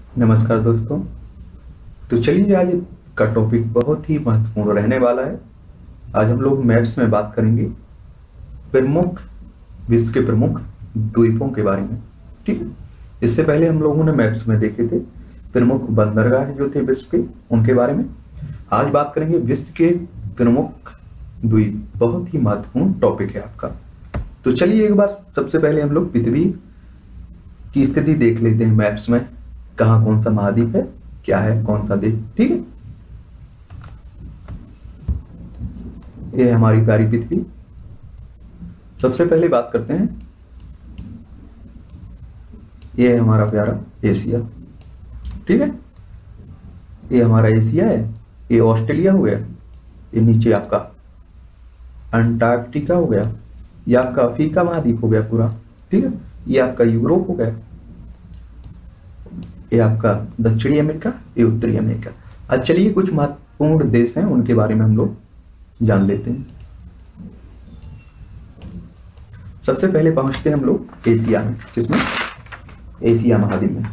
नमस्कार दोस्तों। तो चलिए आज का टॉपिक बहुत ही महत्वपूर्ण रहने वाला है। आज हम लोग मैप्स में बात करेंगे प्रमुख विश्व के प्रमुख द्वीपों के बारे में। ठीक है। इससे पहले हम लोगों ने मैप्स में देखे थे प्रमुख बंदरगाह जो थे विश्व के, उनके बारे में। आज बात करेंगे विश्व के प्रमुख द्वीप। बहुत ही महत्वपूर्ण टॉपिक है आपका। तो चलिए एक बार सबसे पहले हम लोग पृथ्वी की स्थिति देख लेते हैं मैप्स में। कहाँ कौन सा महाद्वीप है, क्या है, कौन सा देश। ठीक है। ये हमारी प्यारी पृथ्वी। सबसे पहले बात करते हैं, ये है हमारा प्यारा एशिया। ठीक है। ये हमारा एशिया है। ये ऑस्ट्रेलिया हो गया। ये नीचे आपका अंटार्कटिका हो गया। ये आपका अफ्रीका महाद्वीप हो गया पूरा। ठीक है। ये आपका यूरोप हो गया। ये आपका दक्षिणी अमेरिका, ये उत्तरी अमेरिका। आज चलिए कुछ महत्वपूर्ण देश हैं उनके बारे में हम लोग जान लेते हैं। सबसे पहले पहुंचते हैं हम लोग एशिया में। किसमें? एशिया महाद्वीप में।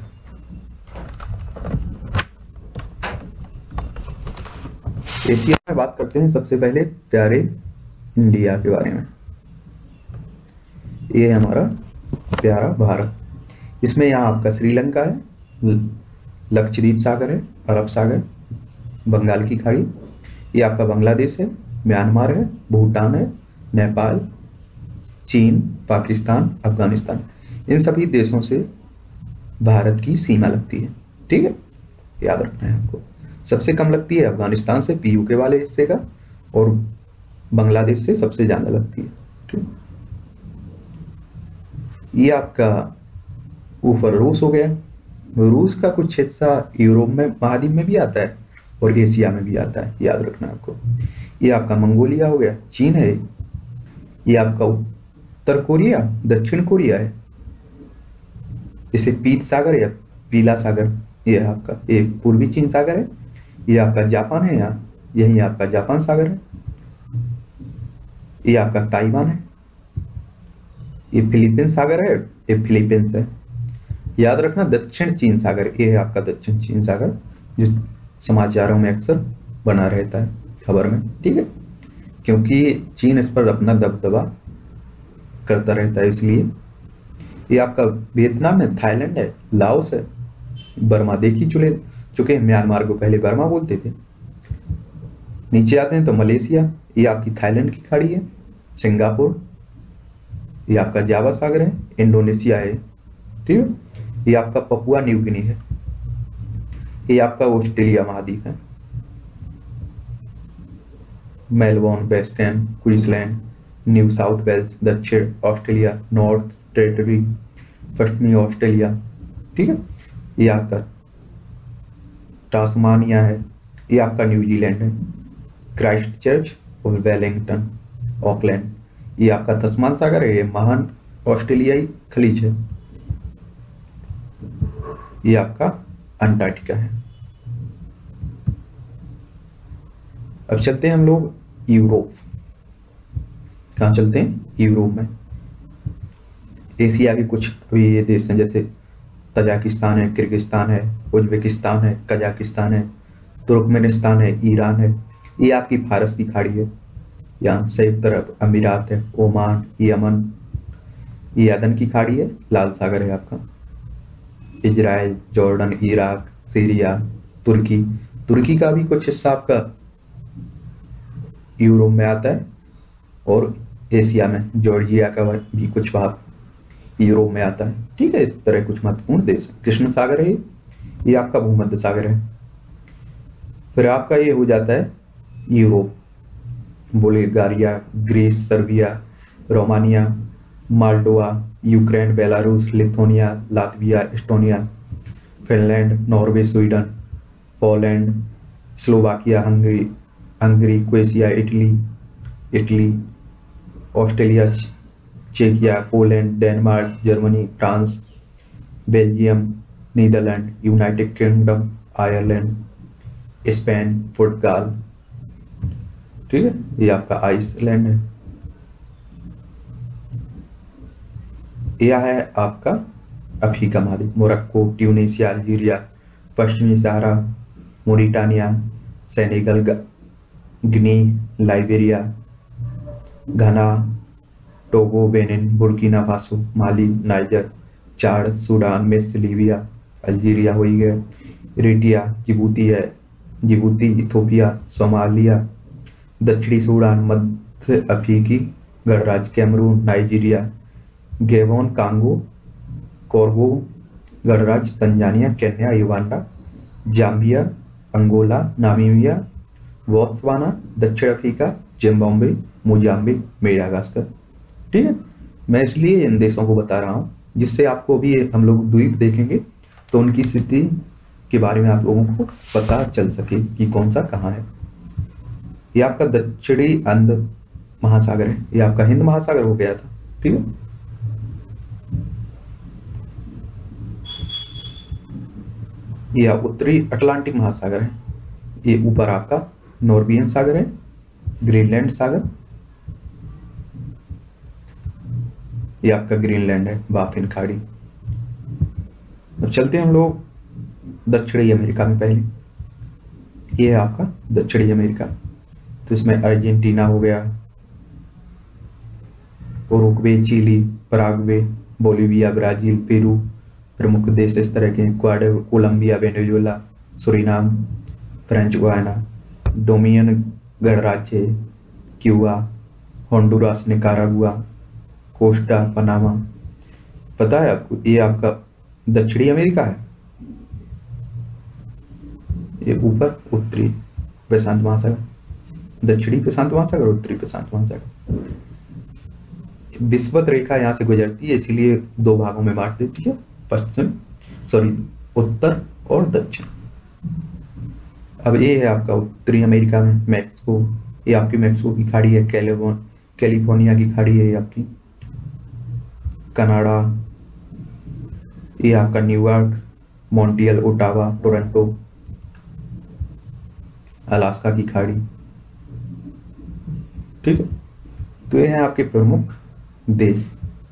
एशिया में बात करते हैं सबसे पहले प्यारे इंडिया के बारे में। ये हमारा प्यारा भारत। इसमें यहाँ आपका श्रीलंका है, लक्षद्वीप सागर है, अरब सागर, बंगाल की खाड़ी। ये आपका बांग्लादेश है, म्यांमार है, भूटान है, नेपाल, चीन, पाकिस्तान, अफगानिस्तान। इन सभी देशों से भारत की सीमा लगती है। ठीक है, याद रखना है आपको। सबसे कम लगती है अफगानिस्तान से, पीयू के वाले हिस्से का, और बांग्लादेश से सबसे ज्यादा लगती है। ठीक। ये आपका ऊपर रूस हो गया। रूस का कुछ हिस्सा यूरोप में महाद्वीप में भी आता है और एशिया में भी आता है, याद रखना आपको। ये आपका मंगोलिया हो गया, चीन है। ये आपका उत्तर कोरिया, दक्षिण कोरिया है। इसे पीत सागर या पीला सागर, ये है आपका। ये पूर्वी चीन सागर है। ये आपका जापान है, यहाँ यही आपका जापान सागर है। ये आपका ताइवान है। ये फिलीपींस सागर है, ये फिलीपींस है। याद रखना दक्षिण चीन सागर, ये है आपका दक्षिण चीन सागर, जो समाचारों में अक्सर बना रहता है, खबर में। ठीक है, क्योंकि चीन इस पर अपना दबदबा करता रहता है, इसलिए। ये आपका वियतनाम है, थाईलैंड है, लाओस है, बर्मा देख ही चुके हैं। म्यांमार को पहले बर्मा बोलते थे। नीचे आते हैं तो मलेशिया, ये आपकी थाईलैंड की खाड़ी है। सिंगापुर, ये आपका जावा सागर है। इंडोनेशिया है। ठीक है। ये आपका पपुआ न्यू गिनी है। ये आपका ऑस्ट्रेलिया महाद्वीप है। Melbourne, western Queensland, New South Wales, दक्षिण ऑस्ट्रेलिया, नॉर्थ टेरिटरी, पश्चिमी ऑस्ट्रेलिया। ठीक है। ये आपका टास्मानिया है। ये आपका न्यूजीलैंड है। क्राइस्ट चर्च और वेलिंगटन, ऑकलैंड। ये आपका तस्मान सागर है। ये महान ऑस्ट्रेलियाई खलीज है। ये आपका अंटार्कटिका है। अब चलते हैं हम लोग यूरोप। कहाँ चलते हैं? यूरोप में। एशिया के कुछ ये देश हैं, जैसे तजाकिस्तान है, किर्गिस्तान है, उज्बेकिस्तान है, कजाकिस्तान है, तुर्कमेनिस्तान है, ईरान है। ये आपकी फारस की खाड़ी है। यहाँ संयुक्त अरब अमीरात है, ओमान, यमन, ये अदन की खाड़ी है, लाल सागर है आपका। इजराइल, जॉर्डन, इराक, सीरिया, तुर्की। तुर्की का भी कुछ हिस्सा आपका यूरोप में आता है, और एशिया में जॉर्जिया का भी कुछ भाग यूरोप में आता है। ठीक है। इस तरह कुछ महत्वपूर्ण देश है। कृष्ण सागर है, ये आपका भूमध्य सागर है। फिर आपका ये हो जाता है Europe. Bulgaria, Greece, Serbia, Romania, Moldova, Ukraine, Belarus, Lithuania, Latvia, Estonia, Finland, Norway, Sweden, Poland, Slovakia, Hungary, Croatia, Italy, Australia, चेकिया, Poland, Denmark, Germany, France, Belgium, Netherland, United Kingdom, Ireland, Spain, पुर्तगाल। ठीक है। ये आपका आइसलैंड है। यह है आपका अफ्रीका महाद्वीप। मोरक्को, ट्यूनीशिया, अल्जीरिया, पश्चिमी Sahara, Mauritania, Senegal, Guinea, Liberia, Ghana, Togo, Benin, Burkina Faso, Mali, Niger, Chad, Sudan, मिस्र, लीबिया, अल्जीरिया हो ही गया, इरिट्रिया, जिबूती है, जिबूती, इथोपिया, सोमालिया, दक्षिणी सूडान, मध्य अफ्रीकी गणराज्य कैमरून, नाइजीरिया, गेबोन, कांगो, कोर्गो गणराज्य, Tanzania, Kenya, Uganda, Zambia, Angola, Namibia, Botswana, दक्षिण अफ्रीका, जिम्बाब्वे, मोजाम्बिक, मेडागास्कर। ठीक है, मैं इसलिए इन देशों को बता रहा हूँ जिससे आपको भी हम लोग द्वीप देखेंगे तो उनकी स्थिति के बारे में आप लोगों को पता चल सके कि कौन सा कहाँ है। ये आपका दक्षिणी अंध महासागर है, ये आपका हिंद महासागर हो गया था। ठीक है, ये उत्तरी अटलांटिक महासागर है, ये ऊपर आपका नॉर्बियन सागर है, ग्रीनलैंड सागर, ये आपका ग्रीनलैंड है, बाफिन खाड़ी। अब चलते हैं हम लोग दक्षिणी अमेरिका में। पहले ये है आपका दक्षिणी अमेरिका, तो इसमें अर्जेंटीना हो गया, Uruguay, Chile, Paraguay, Bolivia, Brazil, Peru प्रमुख देश इस तरह के, Ecuador, Colombia, Venezuela, Suriname, French Guiana, Dominion गणराज्य, Cuba, Honduras, Nicaragua, Costa, Panama. पता है आपको ये आपका दक्षिणी अमेरिका है। ये ऊपर उत्तरी प्रशांत महासागर, दक्षिणी प्रशांत महासागर, उत्तरी प्रशांत महासागर। विषुवत रेखा यहाँ से गुजरती है, इसीलिए दो भागों में बांट देती है, पश्चिम उत्तर और दक्षिण। अब ये है आपका उत्तरी अमेरिका में मैक्सिको, ये आपकी मैक्सिको की खाड़ी है, कैलिफोर्निया की खाड़ी है, ये आपकी कनाडा, ये आपका New York, Montreal, Ottawa, Toronto, Alaska की खाड़ी। ठीक है, तो ये हैं आपके प्रमुख देश।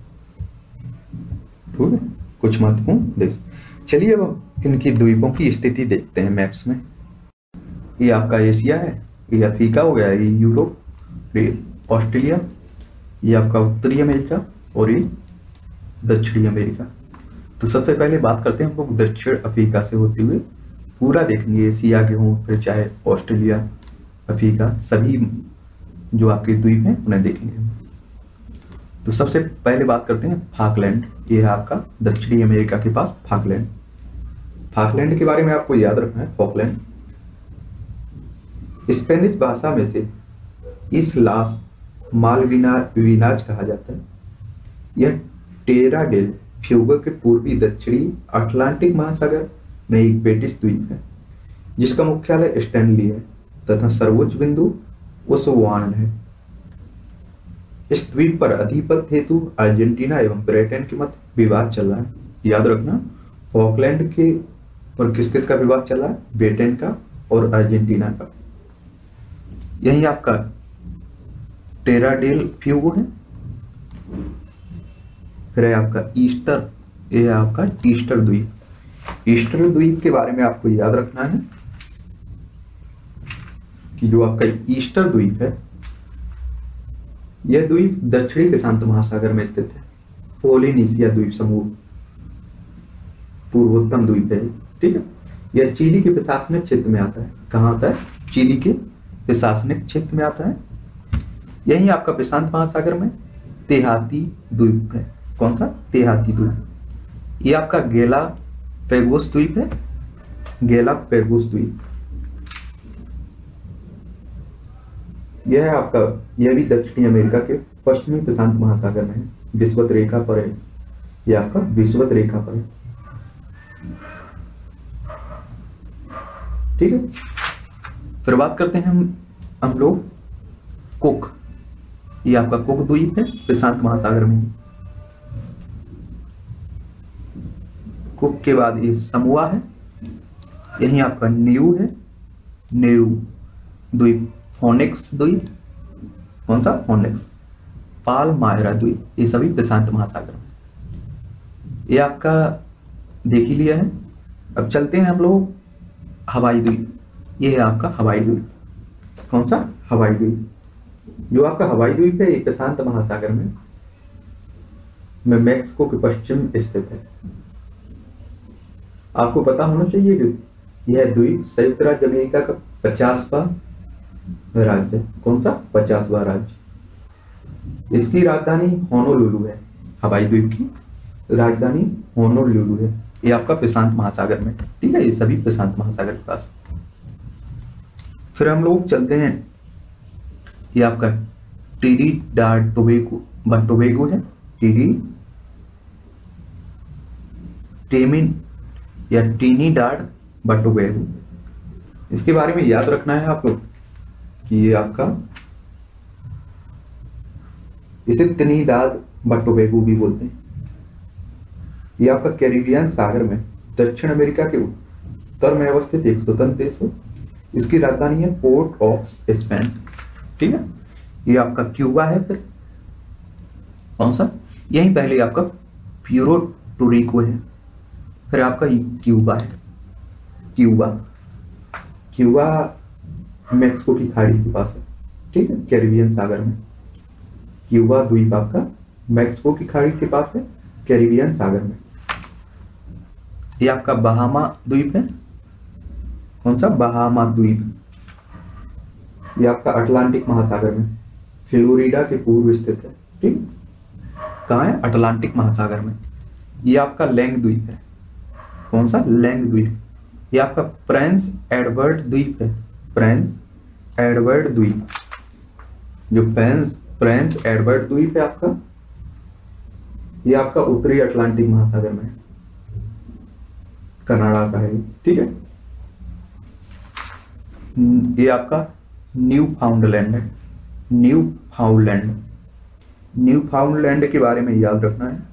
ठीक है, कुछ महत्वपूर्ण देश। चलिए अब इनकी द्वीपों की स्थिति देखते हैं मैप्स में। ये आपका एशिया है, ये अफ्रीका हो गया, ये यूरोप, ये ऑस्ट्रेलिया, ये आपका उत्तरी अमेरिका और ये दक्षिणी अमेरिका। तो सबसे पहले बात करते हैं हम लोग दक्षिण अफ्रीका से होते हुए, पूरा देखेंगे, एशिया के हों फिर चाहे ऑस्ट्रेलिया, अफ्रीका, सभी जो आपके द्वीप हैं उन्हें देखेंगे। तो सबसे पहले बात करते हैं फाकलैंड। ये है आपका दक्षिणी अमेरिका के पास फाकलैंड। फाकलैंड के बारे में आपको याद रखना है, फॉकलैंड स्पेनिश भाषा में से इस लास मालविनाज कहा जाता है। यह टेरा डेल फ्यूगो के पूर्वी दक्षिणी अटलांटिक महासागर में एक ब्रिटिश द्वीप है जिसका मुख्यालय स्टैनली है तथा सर्वोच्च बिंदु ओसवान है। इस द्वीप पर आधिपत्य हेतु अर्जेंटीना एवं ब्रिटेन के मध्य विवाद चल रहा है। याद रखना, फॉकलैंड के और किस किस का विवाद चल रहा है, ब्रिटेन का और अर्जेंटीना का। यही आपका टेरा डेल फ्यूगो है। फिर है आपका ईस्टर, ये है आपका ईस्टर द्वीप। ईस्टर द्वीप के बारे में आपको याद रखना है कि जो आपका ईस्टर द्वीप है, यह द्वीप दक्षिणी प्रशांत महासागर में स्थित है। पोलिनेशिया द्वीप समूह पूर्वोत्तम द्वीप है। ठीक है, यह चिली के प्रशासनिक क्षेत्र में आता है। कहाँ आता है? चिली के प्रशासनिक क्षेत्र में आता है। यही आपका प्रशांत महासागर में तेहाती द्वीप है। कौन सा? तेहाती द्वीप। ये आपका गैलापेगोस द्वीप है, गैलापेगोस द्वीप। यह है आपका, यह भी दक्षिणी अमेरिका के पश्चिमी प्रशांत महासागर में है, विषुवत रेखा पर है। यह आपका विषुवत रेखा पर है। ठीक है, फिर बात करते हैं हम लोग कुक। ये आपका कुक द्वीप है, प्रशांत महासागर में। कुक के बाद ये समोआ है, यही आपका न्यू है, नेरू द्वीप, फोनिक्स द्वीप। कौन सा? फोनिक्स। पालमायरा द्वीप, ये सभी प्रशांत महासागर में। ये आपका देख ही लिया है अब चलते हैं हम लोग हवाई द्वीप। ये है आपका हवाई द्वीप। कौन सा? हवाई द्वीप। जो आपका हवाई द्वीप है ये प्रशांत महासागर में मैक्सिको के पश्चिम स्थित है। आपको पता होना चाहिए कि यह द्वीप संयुक्त राज्य अमेरिका का 50वां राज्य। कौन सा? 50वां राज्य। इसकी राजधानी होनोलुलु है। हवाई द्वीप की राजधानी होनोलुलु है। ये आपका प्रशांत महासागर में, ठीक है, ये सभी प्रशांत महासागर के पास। फिर हम लोग चलते हैं, ये आपका ट्रिनिडाद टोबैगो है। Trinidad Tobago. इसके बारे में याद रखना है आपको कि ये आपका, इसे ट्रिनिडाद टोबैगो भी बोलते हैं। ये आपका कैरिबियन सागर में दक्षिण अमेरिका के उत्तर में अवस्थित एक स्वतंत्र देश है। इसकी राजधानी है पोर्ट ऑफ स्पेन, ठीक है। ये आपका क्यूबा है। फिर कौन सा? यही पहले आपका प्यूर्टो रिको है। फिर आपका क्यूबा है। क्यूबा मैक्सिको की खाड़ी के पास है, ठीक है, कैरिबियन सागर में। क्यूबा द्वीप आपका मैक्सिको की खाड़ी के पास है, कैरिबियन सागर में। ये आपका बहामा द्वीप है। कौन सा? बहामा द्वीप। ये आपका अटलांटिक महासागर में फ्लोरिडा के पूर्व स्थित है, ठीक। कहाँ है? अटलांटिक महासागर में। ये आपका लैंग द्वीप है। कौन सा? लैंग द्वीप। ये आपका प्रिंस एडवर्ड द्वीप है। प्रिंस एडवर्ड द्वीप। जो प्रिंस एडवर्ड द्वीप है आपका, ये आपका उत्तरी अटलांटिक महासागर में, कनाडा का है, ठीक है। ये आपका न्यू फाउंडलैंड है। न्यू फाउंडलैंड के बारे में याद रखना है।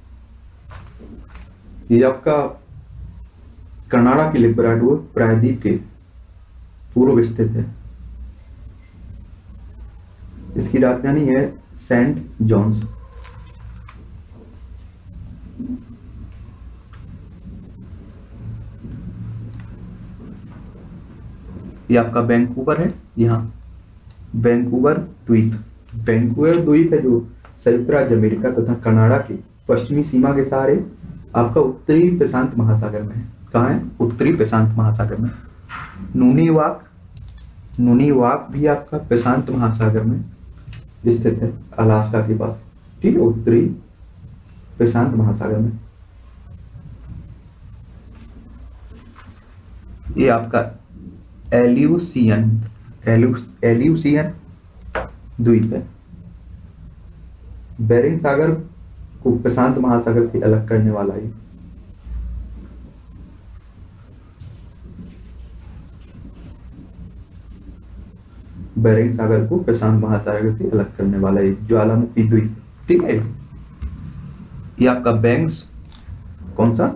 ये आपका कनाडा के लिब्राडोर प्रायद्वीप के पूर्व स्थित है। इसकी राजधानी है सेंट जॉन्स। ये आपका वैंकूवर है। यहाँ वैंकूवर द्वीप है जो संयुक्त राज्य अमेरिका तथा कनाडा की पश्चिमी सीमा के सहारे आपका उत्तरी प्रशांत महासागर में है। कहाँ है? उत्तरी प्रशांत महासागर में। नूनीवाक भी आपका प्रशांत महासागर में स्थित है, अलास्का के पास, ठीक है, उत्तरी प्रशांत महासागर में। ये आपका एल्यूसियन द्वीप है। बेरिंग सागर को प्रशांत महासागर से अलग करने वाला है। बेरिंग सागर को प्रशांत महासागर से अलग करने वाला एक ज्वालामुखी द्वीप, ठीक है। ये आपका बैंक्स, कौन सा?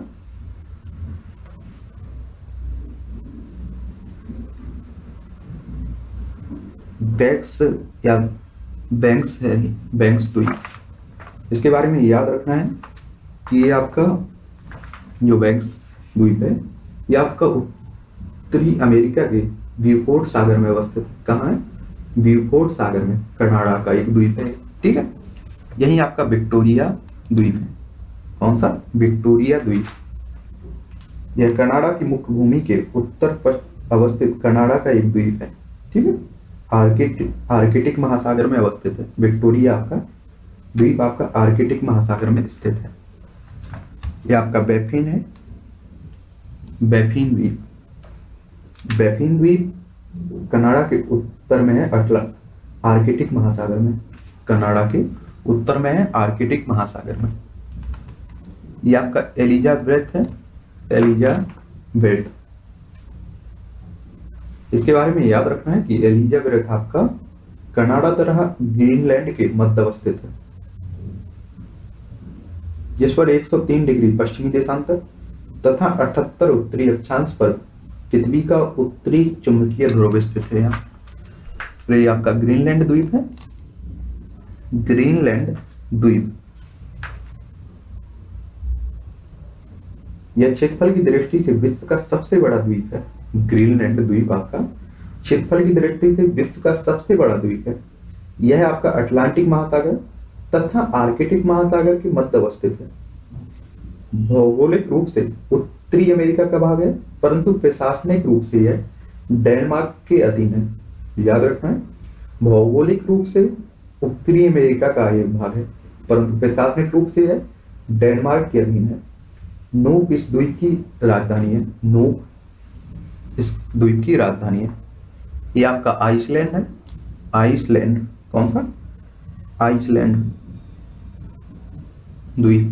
बैंक्स है, बैंक्स द्वीप। इसके बारे में याद रखना है कि ये आपका जो बैंक्स द्वीप है ये आपका उत्तरी अमेरिका के ब्यूफोर्ट सागर में अवस्थित है। कहाँ है? ब्यूफोर्ट सागर में, कनाडा का एक द्वीप है, ठीक है। यही आपका विक्टोरिया द्वीप है। कौन सा? विक्टोरिया द्वीप। यह कनाडा की मुख्य भूमि के उत्तर पश्चिम अवस्थित कनाडा का एक द्वीप है, ठीक है। आर्कटिक महासागर में अवस्थित है। विक्टोरिया आपका द्वीप आपका आर्कटिक महासागर में स्थित है। यह आपका बैफिन है, बैफिन द्वीप कनाडा के उत्तर में है, आर्कटिक महासागर में। कनाडा के उत्तर में है, आर्कटिक महासागर में। यह आपका एलिजाबेथ है, एलिजाबेथ। इसके बारे में याद रखना है कि एलिजाबेथ आपका कनाडा तथा ग्रीनलैंड के मध्य अवस्थित है, जिस पर 103 डिग्री पश्चिमी देशांतर तथा 78 उत्तरी अक्षांश पर पृथ्वी का उत्तरी चुंबकीय ध्रुव स्थित है। यहाँ ये आपका ग्रीनलैंड द्वीप है, ग्रीनलैंड द्वीप। यह क्षेत्रफल की दृष्टि से विश्व का सबसे बड़ा द्वीप है। ग्रीनलैंड द्वीप आपका क्षेत्रफल की दृष्टि से विश्व का सबसे बड़ा द्वीप है। यह आपका अटलांटिक महासागर तथा आर्कटिक महासागर के मध्य अवस्थित है। भौगोलिक रूप से उत्तरी अमेरिका का भाग है, परंतु प्रशासनिक रूप से यह डेनमार्क के अधीन है। याद रखना है, भौगोलिक रूप से उत्तरी अमेरिका का एक भाग है, परंतु प्रशासनिक रूप से यह डेनमार्क के अधीन है। नूक इस द्वीप की राजधानी है। नूक इस द्वीप की राजधानी है। ये आपका आइसलैंड है। आइसलैंड कौन सा? आइसलैंड द्वीप।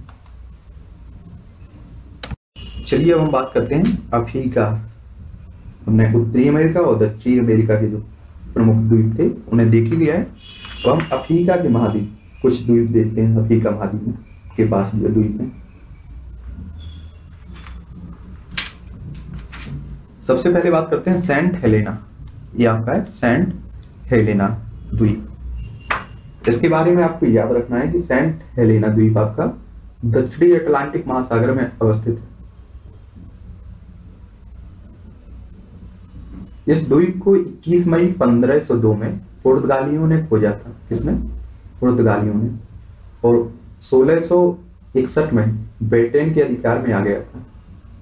चलिए अब हम बात करते हैं अफ्रीका। हमने उत्तरी अमेरिका और दक्षिणी अमेरिका के जो प्रमुख द्वीप थे उन्हें देख ही लिया है। तो हम अफ्रीका के महाद्वीप कुछ द्वीप देखते हैं। अफ्रीका महाद्वीप में के पास जो द्वीप है, सबसे पहले बात करते हैं सेंट हेलेना। ये आपका है सेंट हेलेना द्वीप। इसके बारे में आपको याद रखना है कि सेंट हेलेना द्वीप आपका दक्षिणी अटलांटिक महासागर में अवस्थित है। इस द्वीप को 21 मई 1502 में पुर्तगालियों ने खोजा था। किसने? पुर्तगालियों ने। और 1661 में ब्रिटेन के अधिकार में आ गया था।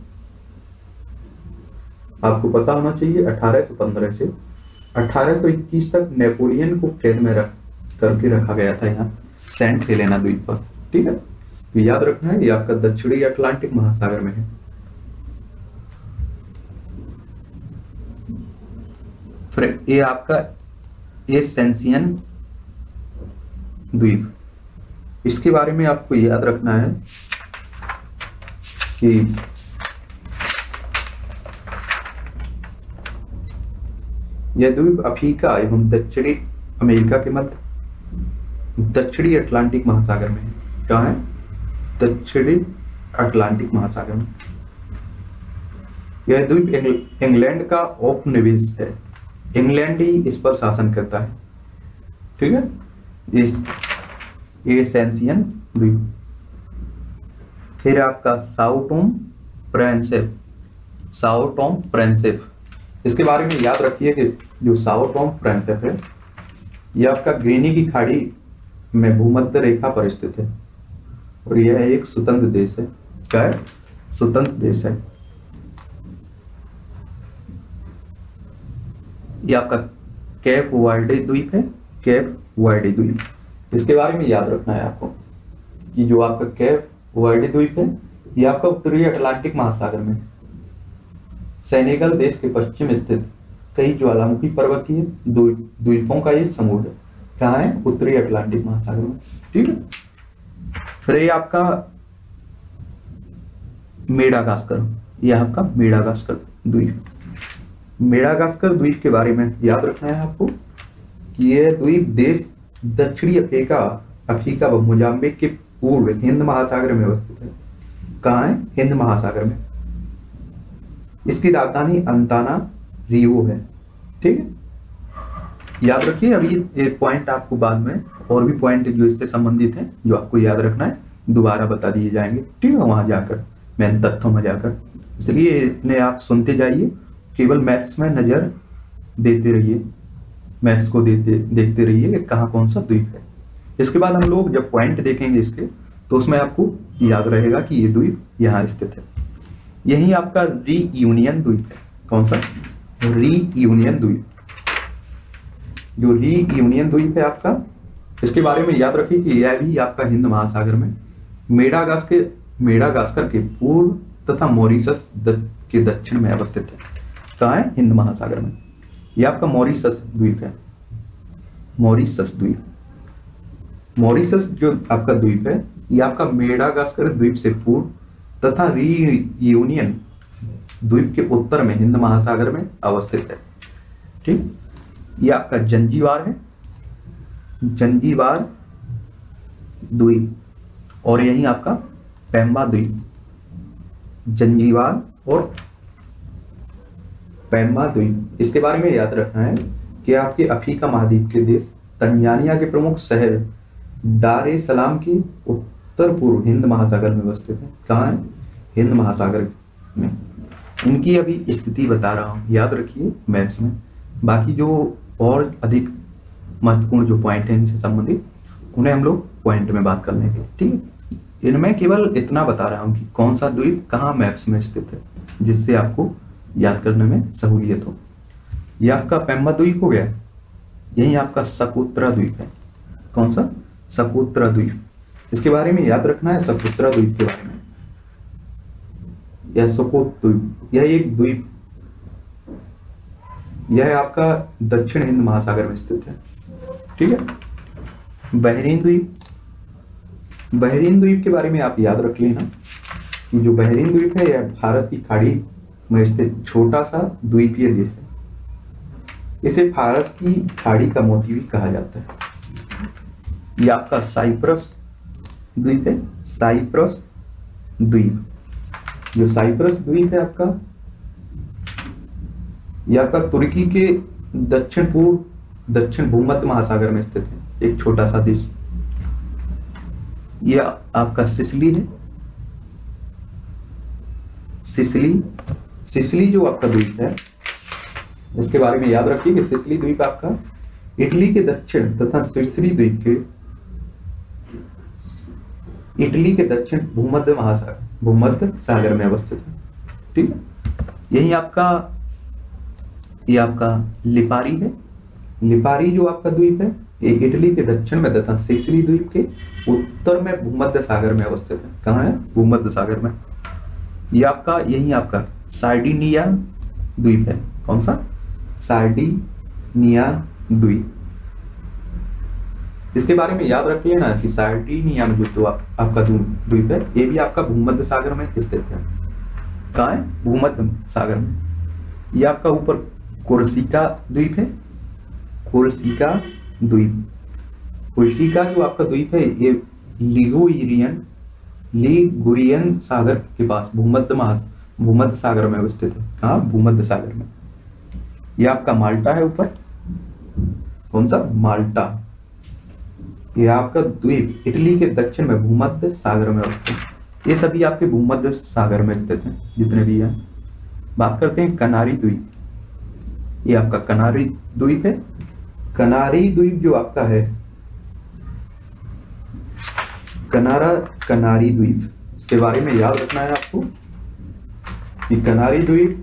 आपको पता होना चाहिए 1815 से 1821 तक नेपोलियन को कैद में करके रखा गया था यहाँ सेंट हेलेना द्वीप पर। ठीक है, तो याद रखना है ये आपका दक्षिणी अटलांटिक महासागर में है। फिर ये आपका एसेंशियन द्वीप, इसके बारे में आपको याद रखना है कि यह द्वीप अफ्रीका एवं दक्षिणी अमेरिका के मध्य दक्षिणी अटलांटिक महासागर में है। कहाँ है? दक्षिणी अटलांटिक महासागर में। यह द्वीप इंग्लैंड का औपनिवेश है। इंग्लैंड ही इस पर शासन करता है। ठीक है, इस एसेंशियन द्वीप। फिर आपका Sao Tome Principe. Sao Tome Principe, इसके बारे में याद रखिए कि जो साओ टोम प्रिंसिप है यह आपका ग्रीनी की खाड़ी में भूमध्य रेखा पर स्थित है और यह एक स्वतंत्र देश है। क्या है? स्वतंत्र देश है। यह आपका केप वर्डे द्वीप है। केप वर्डे द्वीप, इसके बारे में याद रखना है आपको कि जो आपका केप वर्डे द्वीप है यह आपका उत्तरी अटलांटिक महासागर में, सेनेगल देश के पश्चिम स्थित कई ज्वालामुखी पर्वतीय द्वीपों का ये समूह है। कहाँ है? उत्तरी अटलांटिक महासागर में। ठीक है, फिर ये आपका मेडागास्कर। यह आपका मेडागास्कर द्वीप। मेडागास्कर द्वीप के बारे में याद रखना है आपको कि यह द्वीप देश दक्षिणी अफ्रीका व मोजाम्बिक के पूर्व हिंद महासागर में अवस्थित है। कहाँ है? हिंद महासागर में। इसकी राजधानी अंताना रियो है। ठीक है, याद रखिए। अभी ये पॉइंट आपको बाद में और भी पॉइंट जो इससे संबंधित हैं जो आपको याद रखना है दोबारा बता दिए जाएंगे। ठीक है, वहां जाकर मेन तथ्यों में जाकर, इसलिए इन्हें आप सुनते जाइए, केवल मैप्स में नजर देते रहिए, मैप्स को देखते रहिए कि कहाँ कौन सा द्वीप है। इसके बाद हम लोग जब पॉइंट देखेंगे इसके तो उसमें आपको याद रहेगा कि ये द्वीप यहाँ स्थित है। यही आपका रीयूनियन द्वीप है। कौन सा? रीयूनियन द्वीप। जो रीयूनियन द्वीप है आपका, इसके बारे में याद रखिए कि यह भी आपका हिंद महासागर में मेडागास्कर के पूर्व तथा मॉरिशस के दक्षिण में अवस्थित है। कहाँ है? हिंद महासागर में। यह आपका मॉरिशस द्वीप है। मॉरिशस द्वीप, मॉरिशस जो आपका द्वीप है यह आपका मेडागास्कर द्वीप से पूर्व तथा रीयूनियन द्वीप के उत्तर में हिंद महासागर में अवस्थित है। ठीक, यह आपका जंजीबार है। जंजीबार द्वीप, और यही आपका पेम्बा द्वीप। जंजीबार और पेम्बा द्वीप, इसके बारे में याद रखना है कि आपके अफ्रीका महाद्वीप के देश तंजानिया के प्रमुख शहर दार ए सलाम की उत्तर पूर्व हिंद महासागर में अवस्थित है। कहाँ है? हिंद महासागर में। इनकी अभी स्थिति बता रहा हूँ, याद रखिए मैप्स में। बाकी जो और अधिक महत्वपूर्ण जो पॉइंट है इनसे संबंधित, उन्हें हम लोग पॉइंट में बात कर लेंगे, ठीक है। इनमें केवल इतना बता रहा हूँ कि कौन सा द्वीप कहाँ मैप्स में स्थित है, जिससे आपको याद करने में सहूलियत हो। यह आपका पेम्बा द्वीप हो गया, यही आपका सकोत्रा द्वीप है। कौन सा? सकोत्रा द्वीप। इसके बारे में याद रखना है, सकोत्रा द्वीप के बारे में। यह सकोत द्वीप, यह एक द्वीप, यह आपका दक्षिण हिंद महासागर में स्थित है, ठीक है। बहरीन द्वीप, बहरीन द्वीप के बारे में आप याद रख लेना कि जो बहरीन द्वीप है यह फारस की खाड़ी में स्थित छोटा सा द्वीपीय देश है। इसे फारस की खाड़ी का मोती भी कहा जाता है। यह आपका साइप्रस द्वीप है, साइप्रस द्वीप। जो साइप्रस द्वीप है आपका, यह आपका तुर्की के दक्षिण भूमध्य महासागर में स्थित है, एक छोटा सा देश। यह आपका सिसिली है, सिसिली जो आपका द्वीप है, इसके बारे में याद रखिए कि सिसिली द्वीप आपका इटली के दक्षिण तथा सिसिली द्वीप के इटली के दक्षिण भूमध्य सागर में अवस्थित है, ठीक है। यही आपका ये आपका लिपारी है, लिपारी जो आपका द्वीप है ये इटली के दक्षिण में तथा सिसिली द्वीप के उत्तर में भूमध्य सागर में अवस्थित है। कहाँ है? भूमध्य सागर में। ये आपका यही आपका सार्डिनिया द्वीप है। कौन सा? सार्डिनिया द्वीप। इसके बारे में याद रख लेना कि सार्डिनिया में जो तो आपका द्वीप है ये भी आपका भूमध्य सागर में स्थित है। कहाँ है? भूमध्य सागर में। ये आपका ऊपर कोर्सिका द्वीप है, कोर्सिका द्वीप। कोर्सिका जो आपका द्वीप है ये लिगुरियन सागर के पास भूमध्य सागर में अवस्थित है। कहाँ? भूमध्य सागर में। ये आपका माल्टा है ऊपर। कौन सा? माल्टा। यह आपका द्वीप इटली के दक्षिण में भूमध्य सागर में अवस्थित है। ये सभी आपके भूमध्य सागर में स्थित हैं जितने भी हैं। बात करते हैं कनारी द्वीप। ये आपका कनारी द्वीप है। कनारी द्वीप जो आपका है कनारी द्वीप, इसके बारे में याद रखना है आपको कि कनारी द्वीप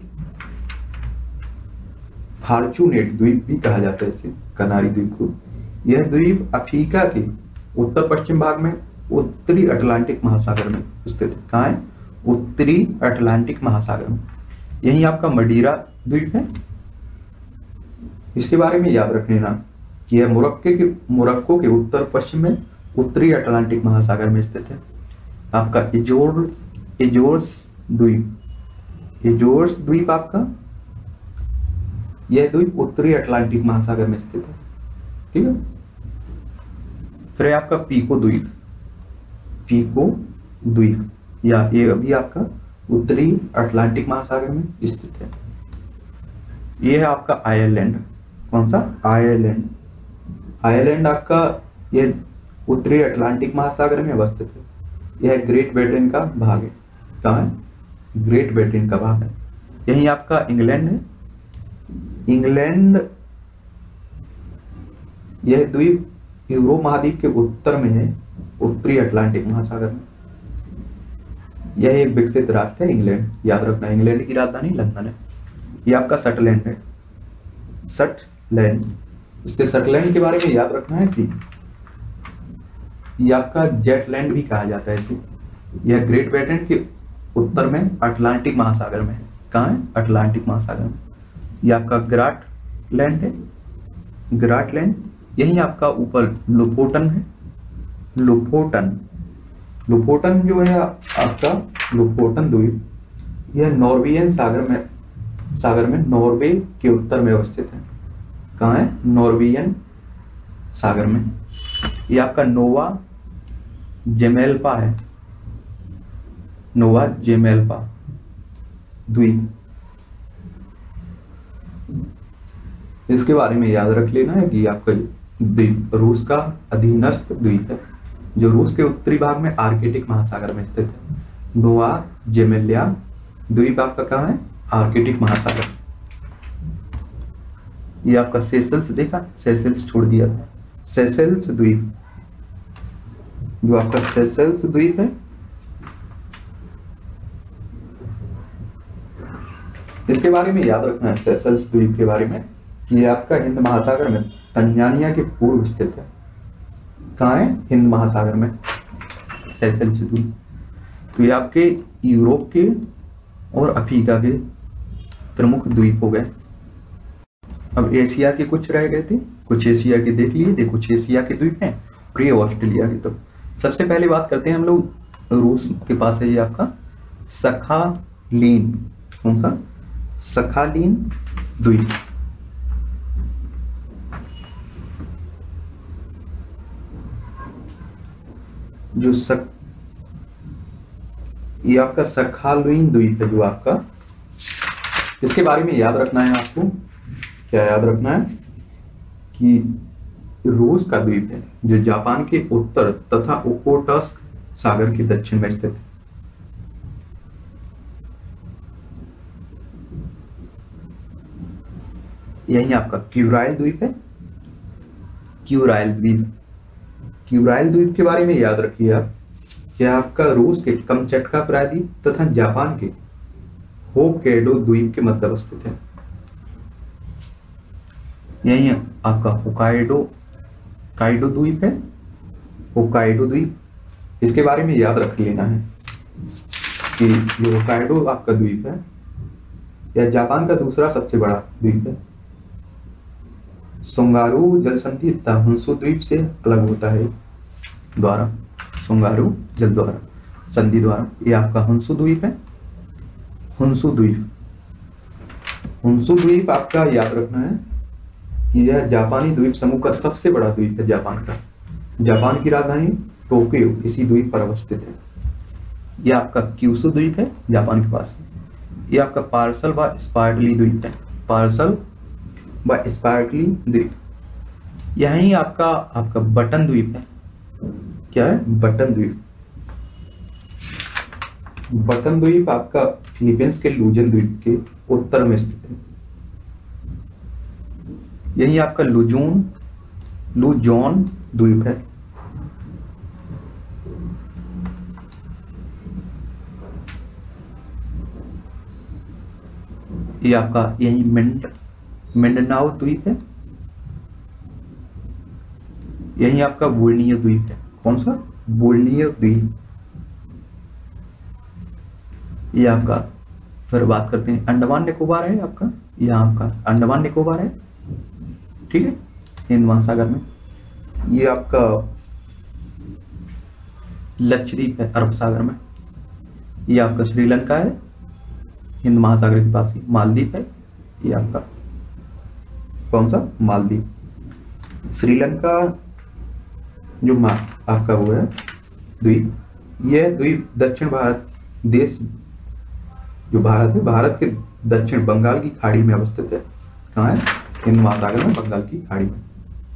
फॉर्चूनेट द्वीप भी कहा जाता है इसे, कनारी द्वीप को। यह द्वीप अफ्रीका के उत्तर पश्चिम भाग में उत्तरी अटलांटिक महासागर में स्थित है। कहाँ है? उत्तरी अटलांटिक महासागर में। यही आपका मडीरा द्वीप है। इसके बारे में याद रख लेना कि यह मोरक्को के उत्तर पश्चिम में उत्तरी अटलांटिक महासागर में स्थित है। आपका एजोर्स द्वीप आपका, यह द्वीप उत्तरी अटलांटिक महासागर में स्थित है, ठीक है। फिर आपका पीको द्वीप या ये अभी आपका उत्तरी अटलांटिक महासागर में स्थित है। यह है आपका आयरलैंड। कौन सा? आयरलैंड आपका यह उत्तरी अटलांटिक महासागर में अवस्थित है। यह ग्रेट ब्रिटेन का भाग है। कहाँ है? ग्रेट ब्रिटेन का भाग है। यही आपका इंग्लैंड है। इंग्लैंड यह द्वीप यूरोप महाद्वीप के उत्तर में है, उत्तरी अटलांटिक महासागर में। यह एक विकसित राष्ट्र है इंग्लैंड, याद रखना। इंग्लैंड की राजधानी लंदन है। यह आपका सटलैंड है, सटलैंड। इसके सटलैंड के बारे में याद रखना है कि यह आपका जेटलैंड भी कहा जाता है इसे। यह ग्रेट ब्रिटेन के उत्तर में अटलांटिक महासागर में है। कहाँ है? अटलांटिक महासागर में। यह आपका ग्राटलैंड है, ग्राटलैंड। यही आपका ऊपर लोफोटन है, लोफोटन जो है आपका लोफोटन द्वीप, यह नॉर्वेजियन सागर में नॉर्वे के उत्तर में अवस्थित है। कहाँ है? नॉर्वेजियन सागर में। यह आपका नोवा जेमेल्पा है, नोवा जेमेल्पा द्वीप। इसके बारे में याद रख लेना है कि आपका द्वीप रूस का अधीनस्थ द्वीप है, जो रूस के उत्तरी भाग में आर्कटिक महासागर में स्थित है। नोवा जेमेलिया द्वीप आपका कहाँ है? आर्कटिक महासागर। ये आपका सेशल्स देखा, सेशल्स छोड़ दिया था, सेशल्स द्वीप, जो आपका सेशल्स द्वीप है, इसके बारे में याद रखना है, सेशल्स द्वीप के बारे में, कि ये आपका हिंद महासागर में तंजानिया के पूर्व स्थित है। कहाँ है? हिंद महासागर में सेशल्स द्वीप। तो ये आपके यूरोप के और अफ्रीका के प्रमुख द्वीप हो गए। अब एशिया के कुछ रह गए थे, कुछ एशिया के देख लिए, देखो कुछ एशिया के द्वीप हैं और ये ऑस्ट्रेलिया के। तो सबसे पहले बात करते हैं हम लोग, रूस के पास है ये आपका सखालीन। कौन सा? सखालीन द्वीप। जो ये आपका सखालीन द्वीप है, जो आपका, इसके बारे में याद रखना है आपको। क्या याद रखना है? कि रूस का द्वीप है जो जापान के उत्तर तथा ओखोटस्क सागर के दक्षिण में स्थित है। यही आपका क्यूराइल द्वीप है। क्यूराइल द्वीप, क्यूराइल द्वीप के बारे में याद रखिए आप, क्या आपका रूस के कमचटका प्रायद्वीप तथा जापान के होक्काइडो द्वीप के मध्य अवस्थित है। यही आपका होक्काइडो द्वीप है, होक्काइडो द्वीप। इसके बारे में याद रख लेना है कि ये होक्काइडो आपका द्वीप है, यह जापान का दूसरा सबसे बड़ा द्वीप है। सोंगारू जल संधि तथा हुंसू द्वीप से अलग होता है द्वारा, सोंगारू जल द्वारा संधि द्वारा। ये आपका हुंसू द्वीप है, हुंसू द्वीप। हुंसू द्वीप आपका याद रखना है कि यह जापानी द्वीप समूह का सबसे बड़ा द्वीप है जापान का। जापान की राजधानी टोक्यो इसी द्वीप पर अवस्थित है। यह आपका क्यूशू द्वीप है, जापान के पास है। यह आपका पार्सल व स्पार्टली द्वीप है, पार्सल व स्पार्टली द्वीप। यही आपका बटन द्वीप है। क्या है? बटन द्वीप। बटन द्वीप आपका फिलीपींस के लुजन द्वीप के उत्तर में स्थित है। यही आपका लुजोन द्वीप है। ये आपका यही मिंडनाओ द्वीप है। यही आपका बोर्नियो द्वीप है। कौन सा? बोर्नियो द्वीप। ये आपका, फिर बात करते हैं, अंडमान निकोबार है आपका, यहाँ आपका अंडमान निकोबार है, ठीक है, हिंद महासागर में। ये आपका लक्षद्वीप है, अरब सागर में। ये आपका श्रीलंका है, हिंद महासागर के पास ही। मालदीव है, ये आपका कौन सा? मालदीव। श्रीलंका जो आपका वो है द्वीप, यह द्वीप दक्षिण भारत देश जो भारत है, भारत के दक्षिण बंगाल की खाड़ी में अवस्थित है। कहाँ है? हिंद महासागर में, बंगाल की खाड़ी में।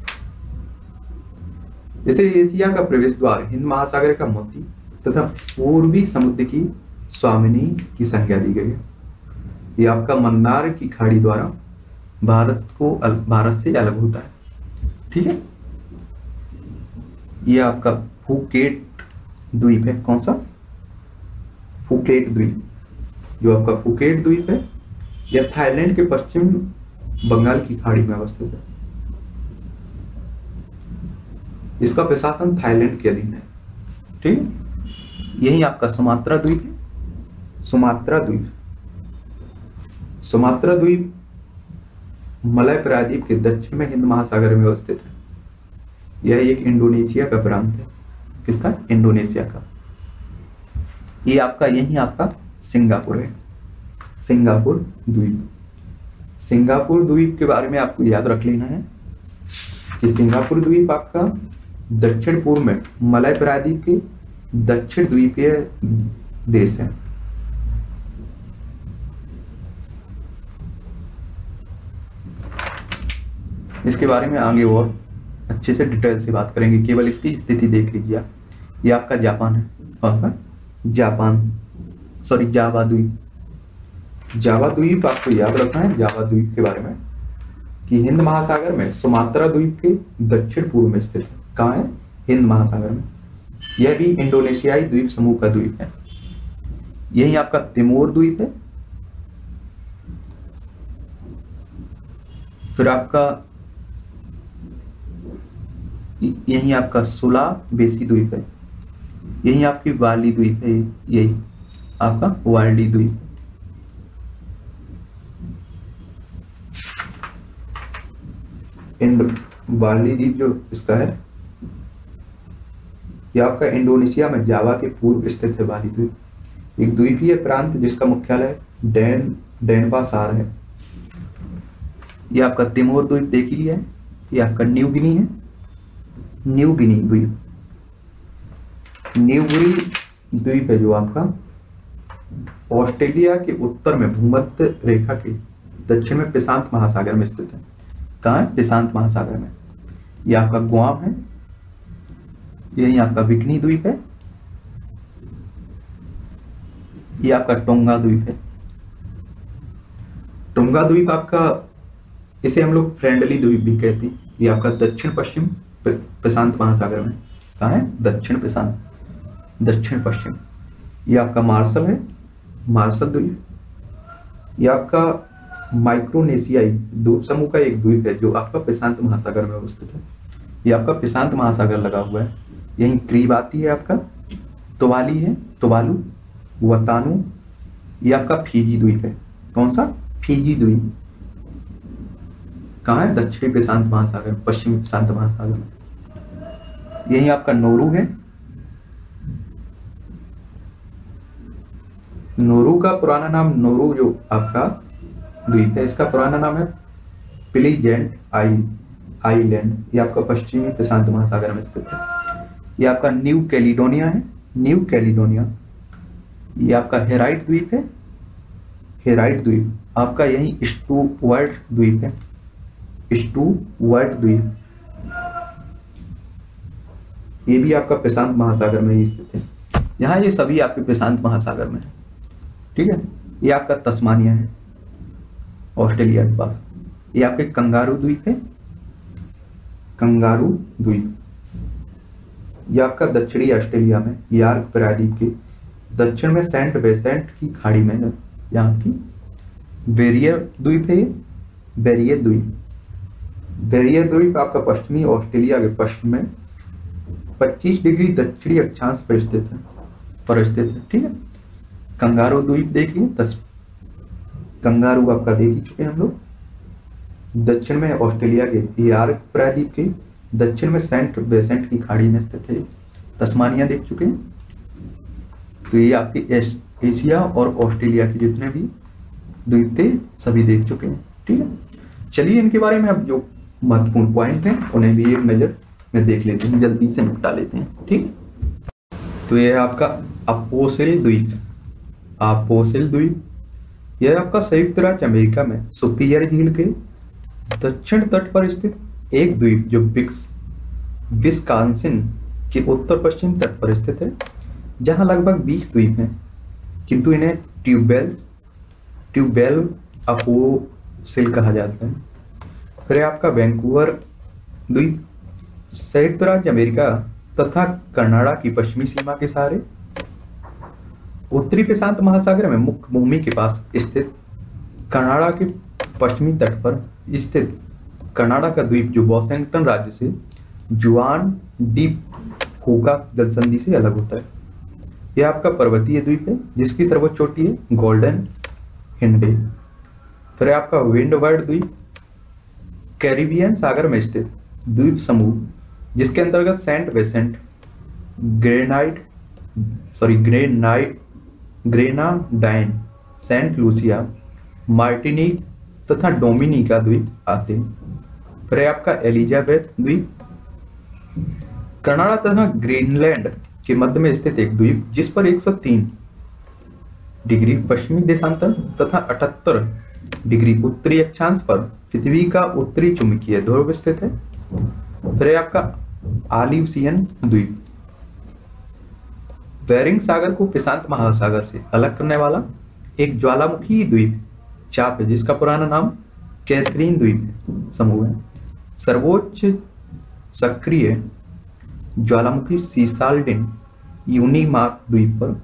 इसे एशिया का प्रवेश द्वार, हिंद महासागर का मोती तथा पूर्वी समुद्र की स्वामिनी की संज्ञा दी गई है। ये आपका मन्नार की खाड़ी द्वारा भारत से अलग होता है, ठीक है। ये आपका फुकेट द्वीप है। कौन सा? फुकेट द्वीप। जो आपका फुकेट द्वीप है, यह थाईलैंड के पश्चिम बंगाल की खाड़ी में अवस्थित है। इसका प्रशासन थाईलैंड के अधीन है, ठीक है। यही आपका सुमात्रा द्वीप है। सुमात्रा द्वीप, सुमात्रा द्वीप मलय प्रायद्वीप के दक्षिण में हिंद महासागर में अवस्थित है। यह एक इंडोनेशिया का प्रांत है। किसका? इंडोनेशिया का। ये आपका, यही आपका सिंगापुर है, सिंगापुर द्वीप। सिंगापुर द्वीप के बारे में आपको याद रख लेना है कि सिंगापुर द्वीप आपका दक्षिण पूर्व में मलय प्रायद्वीप के दक्षिण द्वीपीय देश है। इसके बारे में आगे और अच्छे से डिटेल से बात करेंगे, केवल इसकी स्थिति देख लीजिए। ये आपका जापान है। कौन सा? जापान। सॉरी जावा द्वीप। जावा द्वीप आपको याद रखना है जावा द्वीप के बारे में कि हिंद महासागर में सुमात्रा द्वीप के दक्षिण पूर्व में स्थित है। कहाँ है? हिंद महासागर में। यह भी इंडोनेशियाई द्वीप समूह का द्वीप है। यही आपका तिमोर द्वीप है। फिर आपका यही आपका सुलावेसी द्वीप है। यही आपकी वाली द्वीप है। यही आपका वाली द्वीप। वाली द्वीप जो इसका है यह आपका इंडोनेशिया में जावा के पूर्व स्थित है। वाली द्वीप एक द्वीपीय प्रांत जिसका मुख्यालय डेनपासार है। यह आपका तिमोर द्वीप देख लिया है। यह आपका न्यू गिनी है। न्यू गिनी द्वीप, न्यू गिनी द्वीप है जो आपका ऑस्ट्रेलिया के उत्तर में भूमध्य रेखा के दक्षिण में प्रशांत महासागर में स्थित है। कहाँ है? प्रशांत महासागर में। यह आपका गुआम है। यही आपका बिकनी द्वीप है। यह आपका टोंगा द्वीप है। टोंगा द्वीप आपका, इसे हम लोग फ्रेंडली द्वीप भी कहते हैं। ये आपका दक्षिण पश्चिम प्रशांत महासागर में। कहाँ है? दक्षिण प्रशांत, दक्षिण पश्चिम। ये आपका मार्शल है, मार्शल द्वीप। ये आपका माइक्रोनेशियाई द्वीप समूह का एक द्वीप है जो आपका प्रशांत महासागर में अवस्थित है। ये आपका प्रशांत महासागर लगा हुआ है। यही क्रीबाती है आपका, तुवाली है, तुवालू, वतानू। ये आपका फिजी द्वीप है। कौन सा? फिजी द्वीप। कहाँ है? दक्षिणी प्रशांत महासागर, पश्चिमी प्रशांत महासागर में। यही आपका नोरू है। नोरू का पुराना नाम, नोरू जो आपका द्वीप है इसका पुराना नाम है प्लीजेंट आइलैंड। ये आपका पश्चिमी प्रशांत महासागर में स्थित है। ये आपका न्यू कैलिडोनिया है, न्यू कैलिडोनिया। ये आपका हेराइट द्वीप है। हेराइट द्वीप आपका यही स्टुअर्ट द्वीप है। स्टुअर्ट द्वीप ये भी आपका प्रशांत महासागर में ही स्थित है। यहाँ ये सभी आपके प्रशांत महासागर में है। ठीक है। ये आपका तस्मानिया है, ऑस्ट्रेलिया के पास। ये आपके कंगारू द्वीप है, कंगारू द्वीप। ये आपका दक्षिणी ऑस्ट्रेलिया में यार्क प्रायद्वीप के दक्षिण में सेंट विंसेंट की खाड़ी में है। यहाँ की बैरियर द्वीप है। बैरियर द्वीप, बैरियर द्वीप आपका पश्चिमी ऑस्ट्रेलिया के पश्चिम में 25 डिग्री दक्षिणी अक्षांश पर स्थित है। ठीक है। कंगारू द्वीप देखिए, कंगारू आपका देख ही चुके हैं हम लोग। दक्षिण में ऑस्ट्रेलिया के यार्क प्रायद्वीप के दक्षिण में सेंट विंसेंट की खाड़ी में स्थित है। तस्मानिया देख चुके हैं। तो ये आपकी एशिया और ऑस्ट्रेलिया के जितने भी द्वीप थे सभी देख चुके हैं। ठीक है। चलिए इनके बारे में अब जो महत्वपूर्ण पॉइंट हैं उन्हें भी एक नजर में देख लेते हैं, जल्दी से निपटा लेते हैं। ठीक। तो ये है आपका अपोसिल द्वीप। अपोसिल द्वीप यह आपका संयुक्त राज्य अमेरिका में सुपीरियर झील के दक्षिण तट पर स्थित एक द्वीप जो विस्कॉन्सिन के उत्तर पश्चिम तट पर स्थित है, जहां लगभग 20 द्वीप हैं, किंतु इन्हें ट्यूबेल अपोसिल कहा जाता है। फिर आपका वैंकूवर द्वीप संयुक्त राज्य अमेरिका तथा कनाडा की पश्चिमी सीमा के सहारे उत्तरी प्रशांत महासागर में मुख्य भूमि के पास स्थित कनाडा के पश्चिमी तट पर स्थित कनाडा का द्वीप जो वॉशिंगटन राज्य से जुआन डी फूका जलसंधि से अलग होता है। यह आपका पर्वतीय द्वीप है जिसकी सर्वोच्च चोटी है गोल्डन हिंडे। फिर आपका विंडवर्ड द्वीप कैरिबियन सागर में स्थित द्वीप समूह जिसके अंतर्गत Saint Vincent, Grenadine, Saint Lucia, Martinique तथा डोमिनिका द्वीप आते हैं। फिर आपका एलिजाबेथ द्वीप कनाडा तथा ग्रीनलैंड के मध्य में स्थित एक द्वीप जिस पर 103 डिग्री पश्चिमी देशांतर तथा 78 डिग्री उत्तरी अक्षांश पर पृथ्वी का उत्तरी चुंबकीय ध्रुव स्थित है। फिर आपका आलिवसियन द्वीप बेरिंग सागर को प्रशांत महासागर से अलग करने वाला एक ज्वालामुखी द्वीप चाप है, जिसका पुराना नाम कैथरीन द्वीप समूह है। सर्वोच्च सक्रिय ज्वालामुखी सीसाल्डिन यूनीमार्क द्वीप पर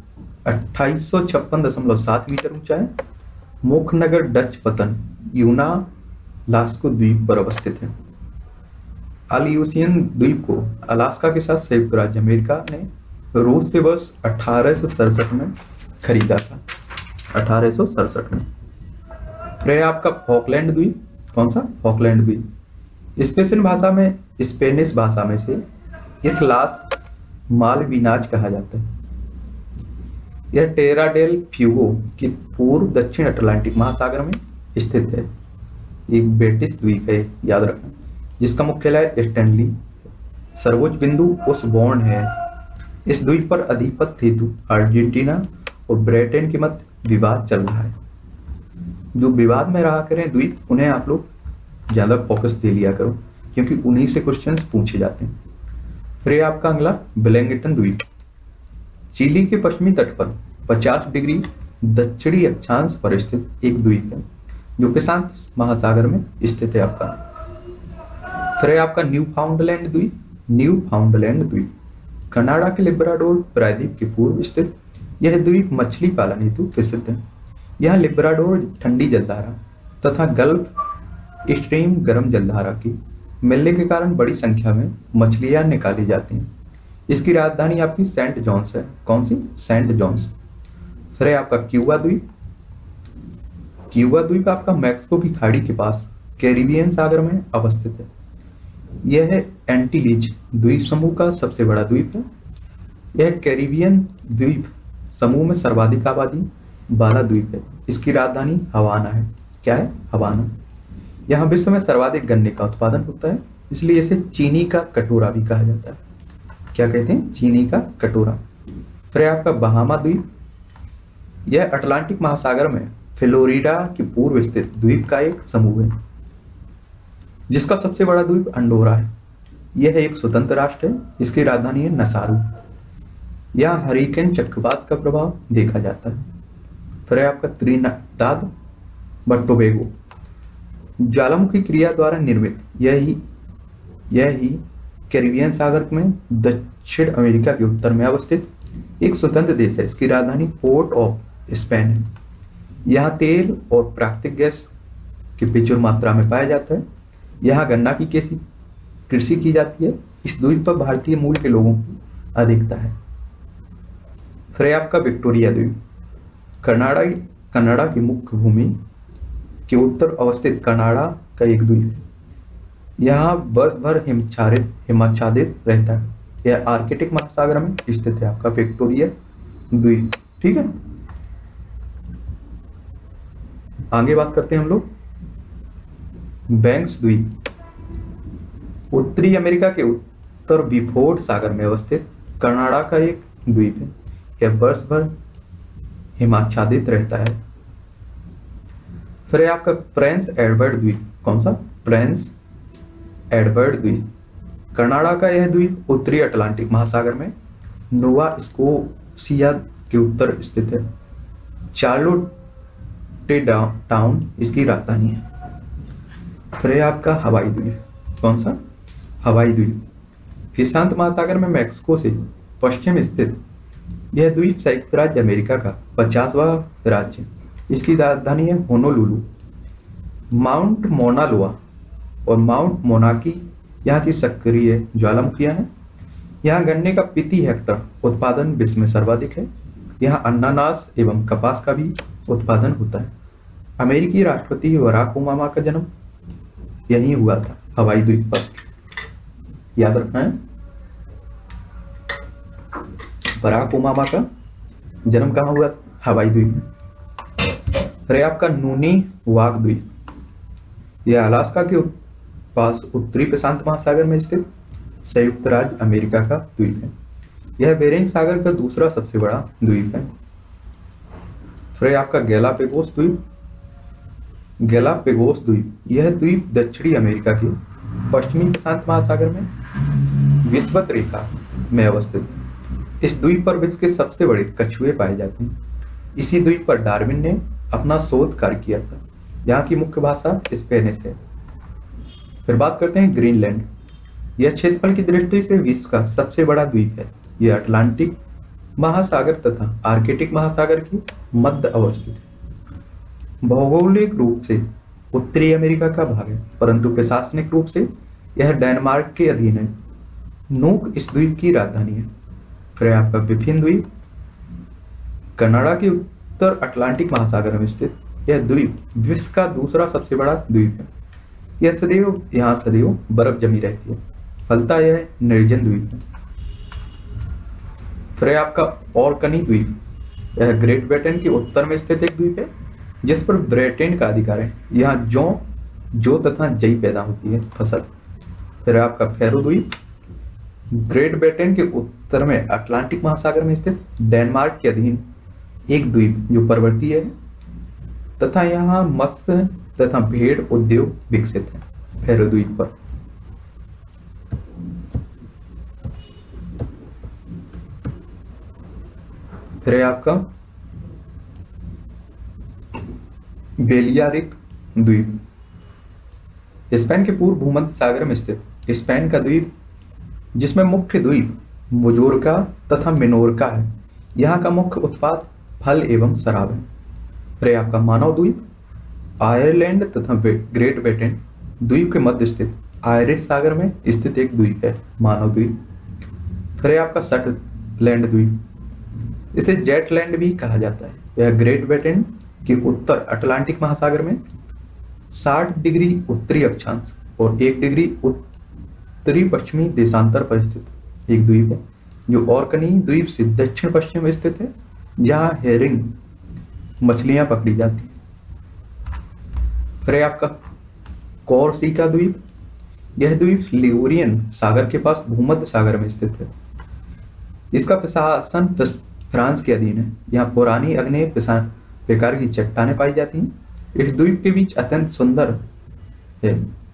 2856.7 मीटर ऊंचा है। मोखनगर डच पतन यूना लास्को द्वीप पर अवस्थित है। अलियूसियन द्वीप को अलास्का के साथ संयुक्त राज्य अमेरिका ने रूस से वर्ष 1867 में खरीदा था। 1867 में। फिर आपका फॉकलैंड द्वीप, कौन सा? फॉकलैंड द्वीप स्पेनिश भाषा में से इसलास मालविनाज कहा जाता है। यह टेरा डेल फ्यूगो की पूर्व दक्षिण अटलांटिक महासागर में स्थित है। एक ब्रिटिश द्वीप है, याद रखना, जिसका मुख्यालय स्टैनली। सर्वोच्च बिंदु ओसबोर्न है। इस द्वीप पर आधिपत्य हेतु अर्जेंटीना और ब्रिटेन के मध्य विवाद चल रहा है। जो विवाद में रहा करें द्वीप, उन्हें आप लोग ज्यादा फोकस दे लिया करो, क्योंकि उन्हीं से क्वेश्चंस पूछे जाते हैं। फिर आपका अगला ब्लैंगटन द्वीप चिली के पश्चिमी तट पर 50 डिग्री दक्षिणी अक्षांश पर स्थित एक द्वीप है, जो प्रशांत महासागर में स्थित है आपका। फिर आपका न्यूफाउंडलैंड द्वीप कनाडा के लिब्राडोर प्रायद्वीप के पूर्व स्थित यह द्वीप मछली पालन हेतु प्रसिद्ध है। यह लिब्राडोर ठंडी जलधारा तथा गल्फ स्ट्रीम गर्म जलधारा की मिलने के कारण बड़ी संख्या में मछलियां निकाली जाती हैं। इसकी राजधानी आपकी सेंट जॉन्स है। कौन सी? Saint Johns. फिर आपका क्यूबा द्वीप आपका मैक्सिको की खाड़ी के पास कैरिबियन सागर में अवस्थित है। यह एंटीलीज द्वीप समूह का सबसे बड़ा द्वीप है। यह कैरिबियन द्वीप समूह में सर्वाधिक आबादी वाला द्वीप है। इसकी राजधानी हवाना है। क्या है? हवाना। यहाँ विश्व में सर्वाधिक गन्ने का उत्पादन होता है, इसलिए इसे चीनी का कटोरा भी कहा जाता है। क्या कहते हैं? चीनी का कटोरा। फिर आपका बहामा द्वीप, यह अटलांटिक महासागर में फ्लोरिडा के पूर्व स्थित द्वीप का एक समूह है, जिसका सबसे बड़ा द्वीप अंडोरा है। यह एक स्वतंत्र राष्ट्र है। इसकी राजधानी है नसारू। यहाँ हरिकेन चक्रवात का प्रभाव देखा जाता है। फिर आपका त्रिनिदाद व टोबैगो ज्वालामुखी क्रिया द्वारा निर्मित यह ही कैरिबियन सागर में दक्षिण अमेरिका के उत्तर में अवस्थित एक स्वतंत्र देश है। इसकी राजधानी पोर्ट ऑफ स्पेन है। यहाँ तेल और प्राकृतिक गैस की प्रचुर मात्रा में पाया जाता है। यहाँ गन्ना की कृषि की जाती है। इस द्वीप पर भारतीय मूल के लोगों की अधिकता है। फिर आपका विक्टोरिया द्वीप कनाडा की मुख्य भूमि के उत्तर अवस्थित कनाडा का एक द्वीप है। यहाँ वर्ष भर हिमाच्छादित रहता है। यह आर्कटिक महासागर में स्थित है आपका विक्टोरिया द्वीप। ठीक है, आगे बात करते हैं हम लोग बैंक्स द्वीप। उत्तरी अमेरिका के उत्तर बिफोर्ड सागर में अवस्थित कनाडा का एक द्वीप है। यह वर्ष भर हिमाच्छादित रहता है। फिर आपका प्रिंस एडवर्ड द्वीप। कौन सा? प्रिंस एडवर्ड द्वीप कनाडा का यह द्वीप उत्तरी अटलांटिक महासागर में नोवा स्कोशिया के उत्तर स्थित है। चार्लोटे टाउन इसकी राजधानी है। फिर आपका हवाई द्वीप। कौन सा? हवाई द्वीप प्रशांत महासागर में मैक्सिको से पश्चिम स्थित यह द्वीप संयुक्त राज्य अमेरिका का 50वां राज्य है। इसकी राजधानी है होनोलुलु। माउंट मोना लोआ और माउंट मोनाकी यहाँ की सक्रिय ज्वालामुखियां हैं। यहाँ गन्ने का प्रति हेक्टर उत्पादन विश्व में सर्वाधिक है। यहाँ अनानास एवं कपास का भी उत्पादन होता है। अमेरिकी राष्ट्रपति बराक ओबामा का जन्म यहीं हुआ था, हवाई द्वीप पर। याद रखना है, बराक ओबामा का जन्म कहाँ हुआ? हवाई द्वीप में। फिर आपका नूनी वाक द्वीप, यह अलास्का के पास उत्तरी प्रशांत महासागर में स्थित संयुक्त राज्य अमेरिका का द्वीप है। यह बेरिंग सागर का दूसरा सबसे बड़ा द्वीप है। फिर आपका गैलापेगोस द्वीप, यह द्वीप दक्षिणी अमेरिका के पश्चिमी प्रशांत महासागर में विषुवत रेखा में अवस्थित है। इस द्वीप पर विश्व के सबसे बड़े कछुए पाए जाते हैं। इसी द्वीप पर डार्विन ने अपना शोध कार्य किया था। यहाँ की मुख्य भाषा स्पेनिश है। फिर बात करते हैं ग्रीनलैंड। यह क्षेत्रफल की दृष्टि से विश्व का सबसे बड़ा द्वीप है। यह अटलांटिक महासागर तथा आर्कटिक महासागर की मध्य अवस्थित है। भौगोलिक रूप से उत्तरी अमेरिका का भाग है, परंतु प्रशासनिक रूप से यह डेनमार्क के अधीन है। नूक इस द्वीप की राजधानी है। फिर आपका बिफिन द्वीप कनाडा के उत्तर अटलांटिक महासागर में स्थित यह द्वीप विश्व का दूसरा सबसे बड़ा द्वीप है। यहाँ सदैव बर्फ जमी रहती है। फलता यह निर्जन द्वीप है। फिर आपका ऑर्कनी द्वीप, यह ग्रेट ब्रिटेन के उत्तर में स्थित एक द्वीप है जिस पर ब्रिटेन का अधिकार है। यहाँ जौ तथा जई पैदा होती है फसल। फिर आपका फैरो द्वीप ग्रेट ब्रिटेन के उत्तर में अटलांटिक महासागर में स्थित डेनमार्क के अधीन एक द्वीप जो पर्वतीय है तथा यहाँ मत्स्य तथा भेड़ उद्योग विकसित है फैरो द्वीप पर। फिर आपका बेलियारिक द्वीप स्पेन के पूर्व भूमध्य सागर में स्थित स्पेन का द्वीप जिसमें मुख्य द्वीप मुजोर्का तथा मिनोर्का है। यहाँ का मुख्य उत्पाद फल एवं शराब है। फिर आपका मानव द्वीप आयरलैंड तथा ग्रेट ब्रिटेन द्वीप के मध्य स्थित आयरिश सागर में स्थित एक द्वीप है मानव द्वीप। फिर आपका शटलैंड द्वीप, इसे जेटलैंड भी कहा जाता है। यह ग्रेट ब्रिटेन के उत्तर अटलांटिक महासागर में 60 डिग्री उत्तरी अक्षांश और 1 डिग्री उत्तरी पश्चिमी देशांतर पर स्थित एक द्वीप है जो ऑर्कनी द्वीप से दक्षिण पश्चिम में स्थित है, जहां हेरिंग मछलियां पकड़ी जाती है। फिर आपका कोर्सिका द्वीप, यह द्वीप लिगुरियन सागर के पास भूमध्य सागर में स्थित है। इसका प्रशासन फ्रांस के अधीन है। यहाँ पुरानी अग्नेय प्रकार की चट्टानें पाई जाती हैं। इस द्वीप के बीच अत्यंत सुंदर है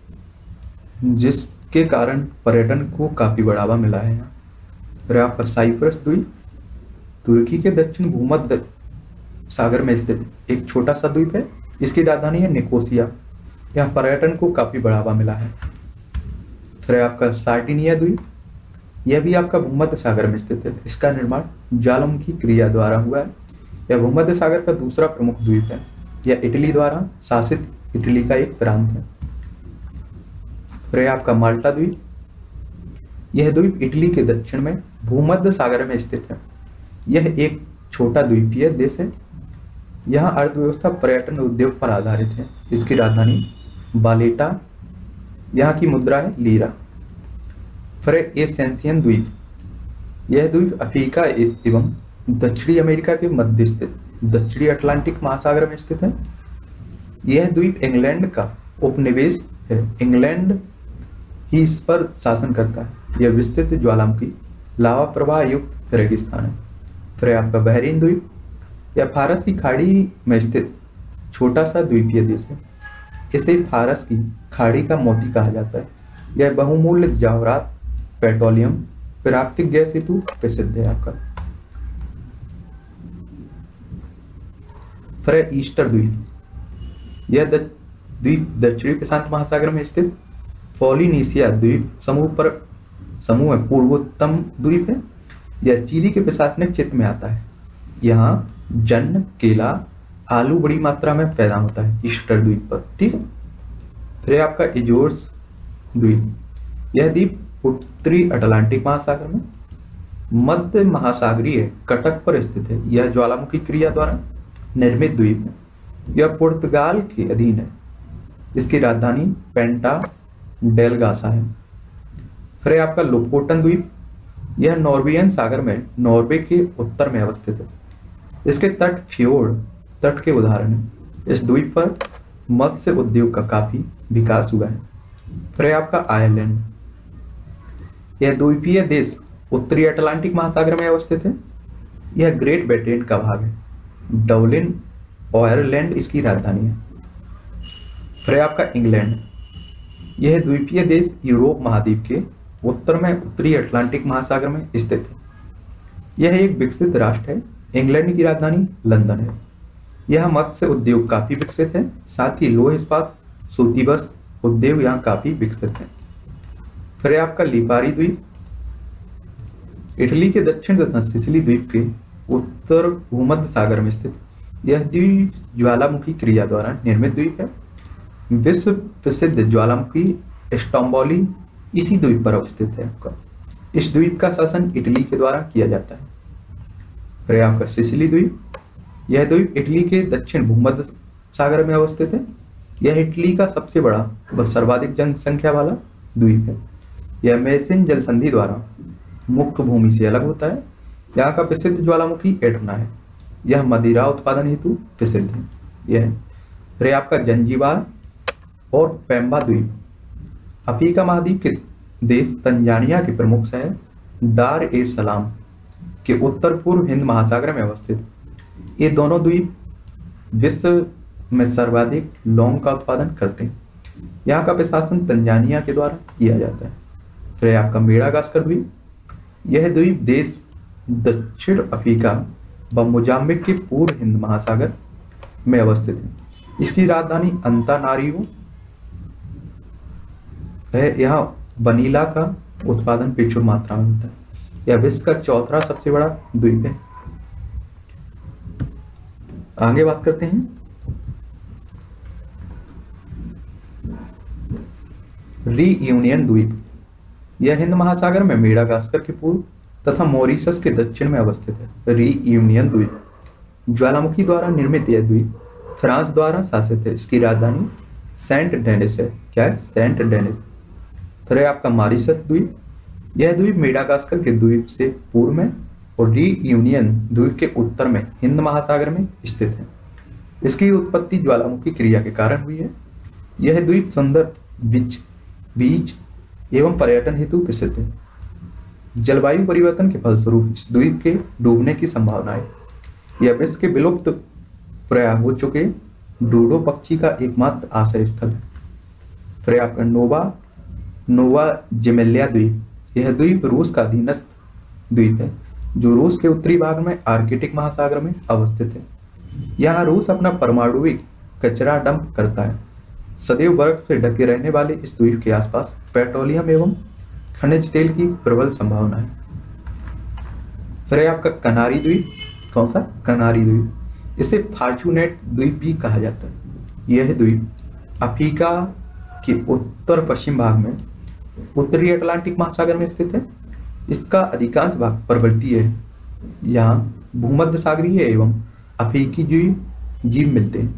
जिसके कारण पर्यटन को काफी बढ़ावा मिला है यहाँ। फिर आपका साइप्रस द्वीप तुर्की के दक्षिण भूमध्य सागर में स्थित एक छोटा सा द्वीप है। इसकी राजधानी है निकोसिया। यहाँ पर्यटन को काफी बढ़ावा मिला है। फिर आपका सार्डिनिया द्वीप, यह भी आपका भूमध्य सागर में स्थित है। इसका निर्माण ज्वालामुखी क्रिया द्वारा हुआ है। यह भूमध्य सागर का दूसरा प्रमुख द्वीप है। यह इटली द्वारा शासित इटली का एक प्रांत है। फिर आपका माल्टा द्वीप, यह द्वीप इटली के दक्षिण में भूमध्य सागर में स्थित है। यह एक छोटा द्वीपीय देश है। यहाँ अर्थव्यवस्था पर्यटन उद्योग पर आधारित है। इसकी राजधानी बालेटा, यहाँ की मुद्रा है लीरा। फिर एसेंशियन द्वीप, यह द्वीप अफ्रीका एवं दक्षिणी अमेरिका के मध्य स्थित दक्षिणी अटलांटिक महासागर में स्थित है। यह द्वीप इंग्लैंड का उपनिवेश है। इंग्लैंड ही इस पर शासन करता है। यह विस्तृत ज्वालामुखी लावा प्रवाह युक्त रेगिस्तान है। फिर आपका बहरीन द्वीप, यह फारस की खाड़ी में स्थित छोटा सा द्वीपीय देश है। इसे फारस की खाड़ी का मोती कहा जाता है। यह बहुमूल्य जवाहरात, पेट्रोलियम, प्राकृतिक गैस हेतु प्रसिद्ध है आपका। फिर ईस्टर द्वीप, यह द्वीप दक्षिणी प्रशांत महासागर में स्थित पॉलिनेशिया द्वीप समूह में पूर्वोत्तम द्वीप है। यह चिली के प्रशासनिक क्षेत्र में आता है। यहाँ जन्न, केला, आलू बड़ी मात्रा में पैदा होता है ईस्टर द्वीप पर। ठीक है। फिर आपका इजोर्स द्वीप, यह द्वीप उत्तरी अटलांटिक महासागर में मध्य महासागरीय कटक पर स्थित है। यह ज्वालामुखी क्रिया द्वारा निर्मित द्वीप है। यह पुर्तगाल के अधीन है। इसकी राजधानी पेंटा डेलगासा है। फिर आपका लोपोटन द्वीप, यह नॉर्वेजियन सागर में नॉर्वे के उत्तर में अवस्थित है। इसके तट फ्योर्ड तट के उदाहरण है। इस द्वीप पर मत्स्य उद्योग का काफी विकास हुआ है। फिर आपका आयरलैंड, यह द्वीपीय देश उत्तरी अटलांटिक महासागर में अवस्थित है। यह ग्रेट ब्रिटेन का भाग है। डबलिन आयरलैंड इसकी राजधानी है। फिर आपका इंग्लैंड, यह द्वीपीय देश यूरोप महाद्वीप के उत्तर में उत्तरी अटलांटिक महासागर में स्थित है। यह एक विकसित राष्ट्र है। इंग्लैंड की राजधानी लंदन है। यह मत्स्य उद्योग काफी विकसित है, साथ ही लोह इस्पात, सूती वस्त्र उद्योग यहाँ काफी विकसित है। फिर है आपका लिपारी द्वीप, इटली के दक्षिण तथा सिसिली द्वीप के उत्तर भूमध्य सागर में स्थित यह द्वीप ज्वालामुखी क्रिया द्वारा निर्मित द्वीप है। विश्व प्रसिद्ध ज्वालामुखी स्टोम्बोली इसी द्वीप पर अवस्थित है आपका। इस द्वीप का शासन इटली के द्वारा किया जाता है। फिर आपका सिसिली द्वीप, यह द्वीप इटली के दक्षिण भूमध्य सागर में अवस्थित है। यह इटली का सबसे बड़ा व सर्वाधिक जनसंख्या वाला द्वीप है। यह मेसिन जल संधि द्वारा मुख्य भूमि से अलग होता है। यहाँ का प्रसिद्ध ज्वालामुखी एटना है। यह मदिरा उत्पादन हेतु प्रसिद्ध है। यह फिर आपका जंजीबार और पेम्बा द्वीप अफ्रीका महाद्वीप के देश तंजानिया के प्रमुख शहर दार ए सलाम के उत्तर पूर्व हिंद महासागर में अवस्थित। ये दोनों द्वीप विश्व में सर्वाधिक लौंग का उत्पादन करते हैं। यहाँ का प्रशासन तंजानिया के द्वारा किया जाता है। फिर आपका मेडागास्कर द्वीप, यह द्वीप देश दक्षिण अफ्रीका व मोजाम्बिक के पूर्व हिंद महासागर में अवस्थित है। इसकी राजधानी अंतानारियो है। यहाँ वनीला का उत्पादन प्रचुर मात्रा में होता है। यह विश्व का चौथा सबसे बड़ा द्वीप है। आगे बात करते हैं रीयूनियन द्वीप, यह हिंद महासागर में मेडागास्कर के पूर्व तथा मॉरिशस के दक्षिण में अवस्थित है। रीयूनियन द्वीप ज्वालामुखी द्वारा निर्मित यह द्वीप फ्रांस द्वारा शासित है। इसकी राजधानी सेंट डेनिस है। क्या है? Saint Denis. फिर है आपका मॉरिशस द्वीप, यह द्वीप मेडागास्कर के द्वीप से पूर्व में और रीयूनियन द्वीप के उत्तर में हिंद महासागर में स्थित है। इसकी उत्पत्ति ज्वालामुखी क्रिया के कारण हुई है। यह द्वीप सुंदर बीच एवं पर्यटन हेतु प्रसिद्ध है। जलवायु परिवर्तन के फलस्वरूप इस द्वीप के डूबने की संभावना है। यह विश्व के विलुप्त प्राय हो चुके डूडो पक्षी का एकमात्र आश्रय स्थल है। फिर आपका नोवा जेमेलिया द्वीप, यह द्वीप रूस का अधीनस्थ द्वीप है जो रूस के उत्तरी भाग में आर्कटिक महासागर में अवस्थित है। यहाँ रूस अपना परमाणुविक कचरा डंप करता है। सदैव बर्फ से ढके रहने वाले इस द्वीप के आसपास पेट्रोलियम एवं खनिज तेल की प्रबल संभावना है। फिर आपका कनारी द्वीप, कौन सा? कनारी द्वीप, इसे फॉर्चूनेट द्वीप भी कहा जाता है। यह द्वीप अफ्रीका के उत्तर पश्चिम भाग में उत्तरी अटलांटिक महासागर में स्थित है। इसका अधिकांश भाग पर्वतीय है। यहाँ भूमध्य सागरीय एवं अफ्रीकी जीव मिलते हैं।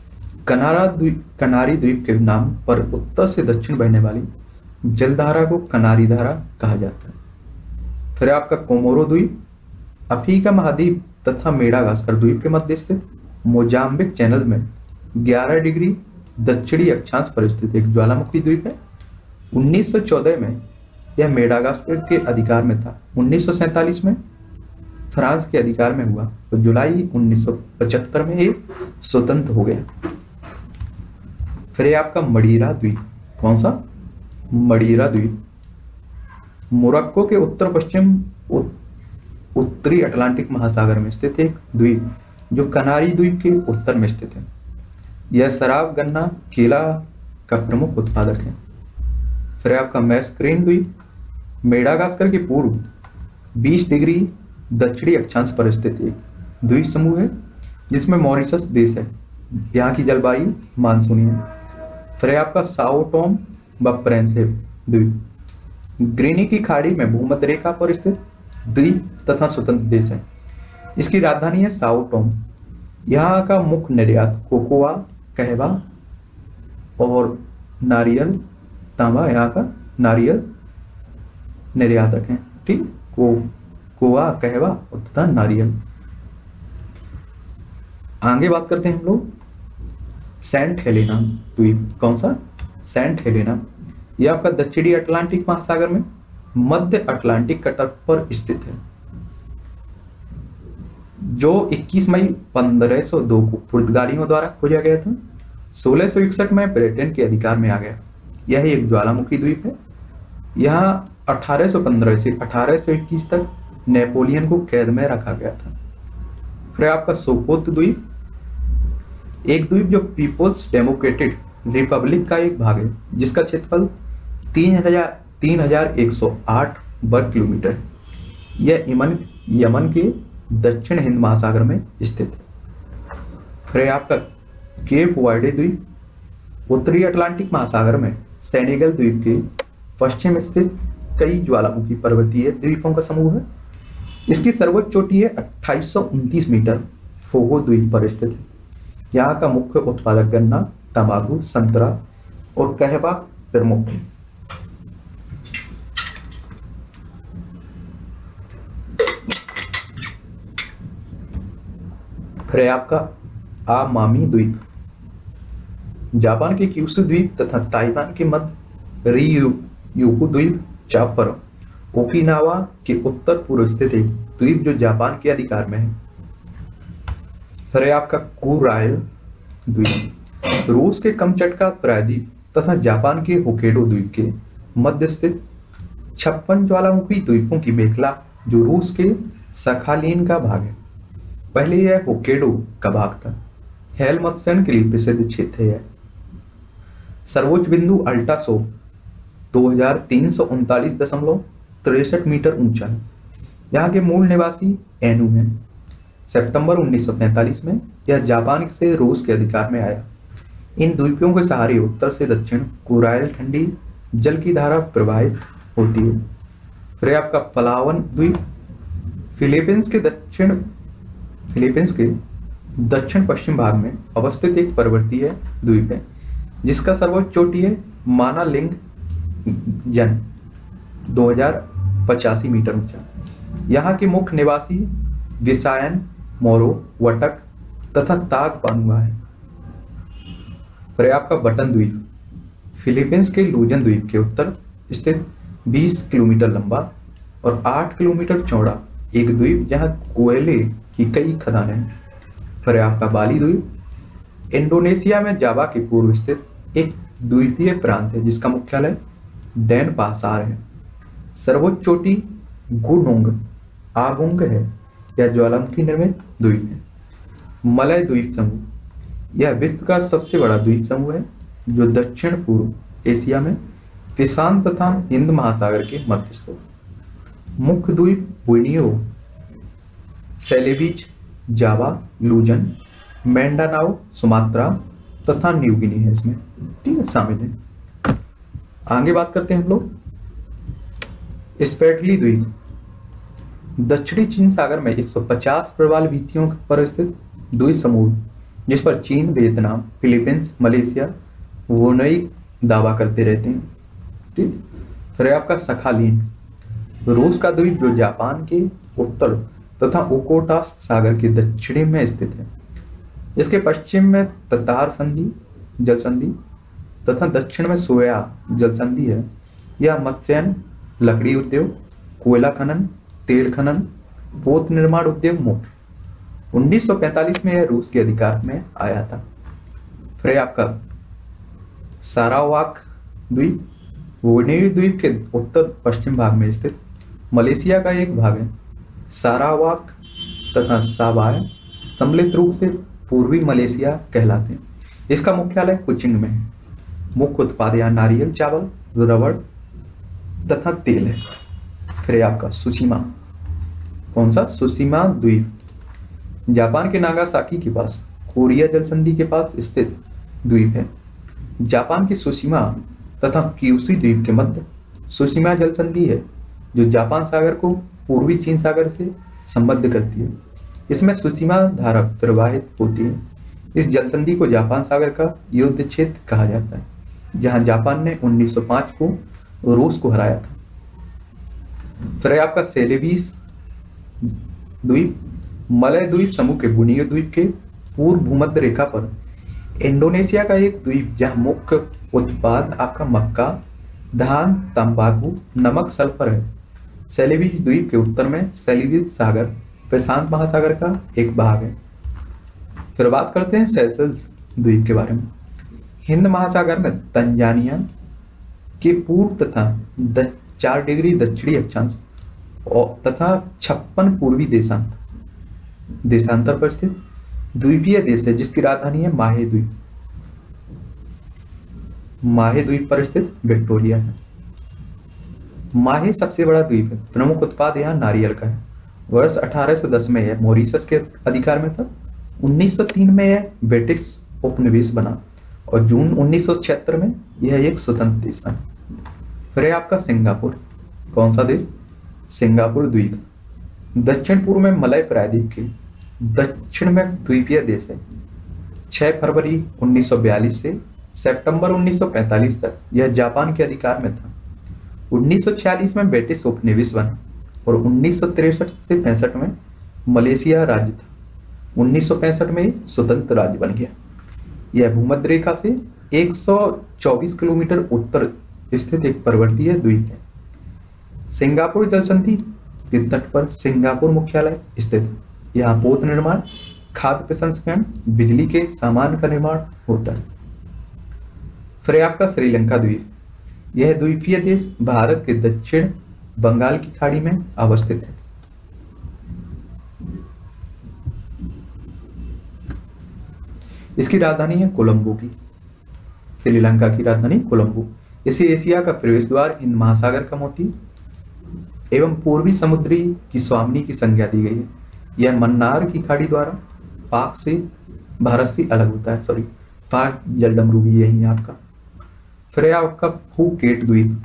कनारी द्वीप के नाम पर उत्तर से दक्षिण बहने वाली जलधारा को कनारी धारा कहा जाता है। फिर आपका कोमोरो द्वीप, अफ्रीका महाद्वीप तथा मेडागास्कर द्वीप के मध्य स्थित मोजाम्बिक चैनल में 11 डिग्री दक्षिणी अक्षांश पर स्थित एक ज्वालामुखी द्वीप है। 1914 में यह मेडागास्कर के अधिकार में था। 1947 में फ्रांस के अधिकार में हुआ तो जुलाई 1975 में ये स्वतंत्र हो गया। फिर आपका मडीरा द्वीप, कौन सा? मडीरा द्वीप मोरक्को के उत्तर पश्चिम उत्तरी अटलांटिक महासागर में स्थित एक द्वीप जो कनारी द्वीप के उत्तर में स्थित है। यह शराब, गन्ना, केला का प्रमुख उत्पादक है। फिर आपका मैस्क्रेन द्वीप मेडागास्कर के पूर्व 20 डिग्री दक्षिणी अक्षांश पर स्थित एक द्वीप समूह है जिसमें मॉरिशस देश है। यहाँ की जलवायु मानसूनी है। फिर आपका साओ टोम व प्रिंसिप द्वीप ग्रीनी की खाड़ी में भूमध्य रेखा पर स्थित द्वीप तथा स्वतंत्र देश है। इसकी राजधानी है साओ टोम। यहाँ का मुख्य निर्यात कोकोआ, कहवा और नारियल, तांबा यहाँ का नारियल निर्यातक है। ठीक, कोकोआ, कहवा तथा नारियल। आगे बात करते हैं हम लोग सेंट हेलेना द्वीप, कौन सा? Saint Helena. यह आपका दक्षिणी अटलांटिक महासागर में मध्य अटलांटिक तट पर स्थित है जो 21 मई 1502 को पुर्तगालियों द्वारा खोजा गया था। 1661 में ब्रिटेन के अधिकार में आ गया। यह एक ज्वालामुखी द्वीप है। यहाँ 1815 से 1821 तक नेपोलियन को कैद में रखा गया था। फिर आपका सोकोत द्वीप, एक द्वीप जो पीपुल्स डेमोक्रेटिक रिपब्लिक का एक भाग है, जिसका क्षेत्रफल 3108 वर्ग किलोमीटर है। यह यमन के दक्षिण हिंद महासागर में स्थित है। फिर आपका केप वर्डे द्वीप, उत्तरी अटलांटिक महासागर में सेनेगल द्वीप के पश्चिम स्थित कई ज्वालामुखी पर्वतीय द्वीपों का समूह है। इसकी सर्वोच्च चोटी है 2829 मीटर, फोगो द्वीप पर स्थित है। यहाँ का मुख्य उत्पादक गन्ना, तंबाकू, संतरा और कहवा प्रमुख है। फिर आपका आमामी द्वीप, जापान के क्यूशू द्वीप तथा ताइवान के मध्य रियुकु द्वीप चाप पर ओकिनावा के उत्तर पूर्व स्थित एक द्वीप जो जापान के अधिकार में है। फिर आपका कुराइल द्वीप, रूस के कमचटका प्रायद्वीप तथा जापान के होक्काइडो द्वीप के मध्य स्थित 56 ज्वालामुखी द्वीपों की मेखला जो रूस के सखालिन का भाग है। पहले यह होक्काइडो का भाग था। हेलमत्सन के लिए प्रसिद्ध क्षेत्र है। सर्वोच्च बिंदु अल्टासो 2339.63 मीटर ऊंचा है। यहाँ के मूल निवासी एनु हैं। सितंबर 1945 में यह जापान से रूस के अधिकार में आया। इन द्वीपों के सहारे उत्तर से दक्षिण कुराइल ठंडी जल की धारा प्रवाहित होती है। फिर आपका पलावन द्वीप, फिलीपींस के दक्षिण पश्चिम भाग में अवस्थित एक पर्वतीय द्वीप है, जिसका सर्वोच्च चोटी है मानालिंग जन 2085 मीटर ऊंचा। यहाँ के मुख्य निवासी विसायन, मोरो, वटक तथा ताग पानुआ है। फिर आपका बटन द्वीप, फिलीपींस के लूजन द्वीप के उत्तर स्थित 20 किलोमीटर लंबा और 8 किलोमीटर चौड़ा एक द्वीप जहाँ कोयले की कई खदानें हैं। फिर आपका बाली द्वीप, इंडोनेशिया में जावा के पूर्व स्थित एक द्वीपीय प्रांत है, जिसका मुख्यालय डेनपासार है। सर्वोच्च चोटी गुनोंग आगुंग है। यह ज्वालामुखी निर्मित द्वीप है। मलय द्वीप समूह, यह विश्व का सबसे बड़ा द्वीप समूह है जो दक्षिण पूर्व एशिया में प्रशांत तथा हिंद महासागर के मध्य स्थित। मुख्य द्वीप Borneo, Celebes, Java, Luzon, Mindanao, Sumatra तथा न्यू गिनी है इसमें, ठीक है, शामिल है। आगे बात करते हैं हम लोग स्पेटली द्वीप, दक्षिणी चीन सागर में 150 प्रवाल वीथियों पर स्थित द्वीप समूह, जिस पर चीन, वियतनाम, फिलीपींस, मलेशिया, ब्रुनेई दावा करते रहते हैं, ठीक। फिर आपका सखालिन, रूस का द्वीप जो जापान के उत्तर तथा ओकोटास सागर के दक्षिणी में स्थित है। इसके पश्चिम में ततार संधि जल संधि तथा दक्षिण में सोया जल संधि है। यह मत्स्यन, लकड़ी उद्योग, कोयला खनन, तेल खनन, पोत निर्माण उद्योग मुख्य। 1945 में यह रूस के अधिकार में आया था। फिर आपका सारावाक द्वीप, बोर्नियो द्वीप के उत्तर पश्चिम भाग में स्थित मलेशिया का एक भाग है। सारावाक तथा साबाय सम्मिलित रूप से पूर्वी मलेशिया कहलाते हैं। इसका मुख्यालय कुचिंग में है। मुख्य उत्पाद यहाँ नारियल, चावल, रबड़ तथा तेल है। फिर आपका सुशिमा, कौन सा? सुशिमा द्वीप, जापान के नागासाकी के पास कोरिया जल संधि के पास स्थित द्वीप है। जापान के सुशिमा तथा क्यूशू द्वीप के मध्य सुशिमा जल संधि है, जो जापान सागर को पूर्वी चीन सागर से संबद्ध करती है। इसमें सुशिमा धारा प्रवाहित होती है। इस जल संधि को जापान सागर का युद्ध क्षेत्र कहा जाता है, जहां जापान ने 1905 को रूस को हराया था। फिर आपका सेलेबीस द्वीप, मलय द्वीप समूह के बोर्नियो द्वीप के पूर्व भूमध्य रेखा पर इंडोनेशिया का एक द्वीप, जहां मुख्य उत्पाद आपका मक्का, धान, तंबाकू, नमक, सल्फर है। सेलेबीज द्वीप के उत्तर में सेलेबीज सागर प्रशांत महासागर का एक भाग है। फिर बात करते हैं सेशल्स द्वीप के बारे में। हिंद महासागर में तंजानिया के पूर्व तथा 4 डिग्री दक्षिणी अक्षांश और तथा 56 पूर्वी देशांतर पर स्थित द्वीपीय देश है जिसकी राजधानी है माहे द्वीप। माहे द्वीप पर स्थित विक्टोरिया है। माहे सबसे बड़ा द्वीप है। प्रमुख उत्पाद यहाँ नारियल का है। वर्ष 1810 में यह मॉरिशस के अधिकार में था। 1903 में यह ब्रिटिश उपनिवेश बना और जून 1976 में यह एक स्वतंत्र देश बना। फिर है आपका सिंगापुर। कौन सा देश? सिंगापुर द्वीप दक्षिण पूर्व में मलय प्रायद्वीप के दक्षिण में द्वीपीय देश है। 6 फरवरी 1942 से सितंबर 1945 तक यह जापान के अधिकार में था। 1946 में ब्रिटिश उपनिवेश बना और 1963 से 65 में मलेशिया राज्य था। 1965 में स्वतंत्र राज्य बन गया। यह भूमध्य रेखा से 124 किलोमीटर उत्तर स्थित एक पर्वतीय द्वीप है। सिंगापुर जल संधि के तट पर सिंगापुर मुख्यालय स्थित है। यहाँ पोत निर्माण, खाद्य प्रसंस्करण, बिजली के सामान का निर्माण होता है। फिर आपका श्रीलंका द्वीप। यह द्वीपीय देश भारत के दक्षिण बंगाल की खाड़ी में अवस्थित है। इसकी राजधानी है कोलंबो की। श्रीलंका की राजधानी कोलंबो। इसे एशिया का प्रवेश द्वार, हिंद महासागर का मोती एवं पूर्वी समुद्री की स्वामिनी की संज्ञा दी गई है। यह मन्नार की खाड़ी द्वारा पाक से भारत से अलग होता है। सॉरी, पाक जलडमरू भी यही है आपका। फिर आपका फूकेट द्वीप।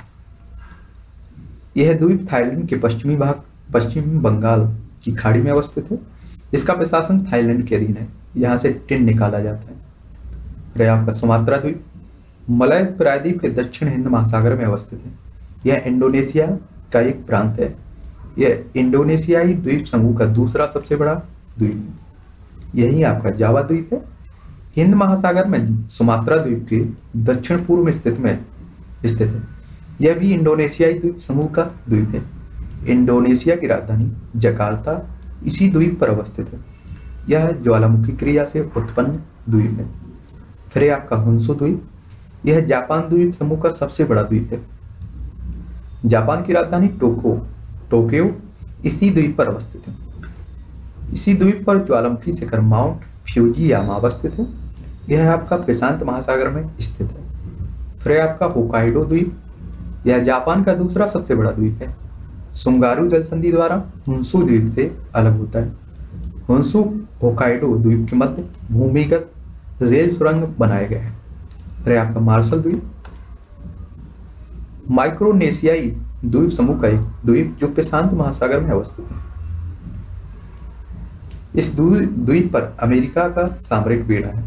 यह द्वीप थाईलैंड के पश्चिमी भाग, पश्चिम बंगाल की खाड़ी में अवस्थित है। इसका प्रशासन थाईलैंड के अधीन है। यहाँ से टिन निकाला जाता है। फिर आपका सुमात्रा द्वीप मलय प्रायद्वीप के दक्षिण हिंद महासागर में अवस्थित है। यह इंडोनेशिया का एक प्रांत है। यह इंडोनेशियाई द्वीप समूह का दूसरा सबसे बड़ा द्वीप है। यही आपका जावा द्वीप है। हिंद महासागर में सुमात्रा द्वीप के दक्षिण पूर्व में स्थित है। यह भी इंडोनेशियाई द्वीप समूह का द्वीप है। इंडोनेशिया की राजधानी जकार्ता इसी द्वीप पर अवस्थित है। यह ज्वालामुखी क्रिया से उत्पन्न द्वीप है। फिर आपका हुंसू द्वीप। यह जापान द्वीप समूह का सबसे बड़ा द्वीप है। जापान की राजधानी टोक्यो इसी द्वीप पर अवस्थित है। इसी द्वीप पर ज्वालामुखी शिखर माउंट फ्यूजियामा अवस्थित है। यह आपका प्रशांत महासागर में स्थित है। फिर आपका होकाइडो द्वीप। यह जापान का दूसरा सबसे बड़ा द्वीप है। सुंगारू जल संधि द्वारा हुंसू द्वीप से अलग होता है। हुंसू होकाइडो द्वीप के मध्य भूमिगत रेल सुरंग बनाए गए हैं। फिर आपका मार्शल द्वीप माइक्रोनेशियाई द्वीप समूह का एक द्वीप जो प्रशांत महासागर में अवस्थित है। इस द्वीप पर अमेरिका का सामरिक बेड़ा है।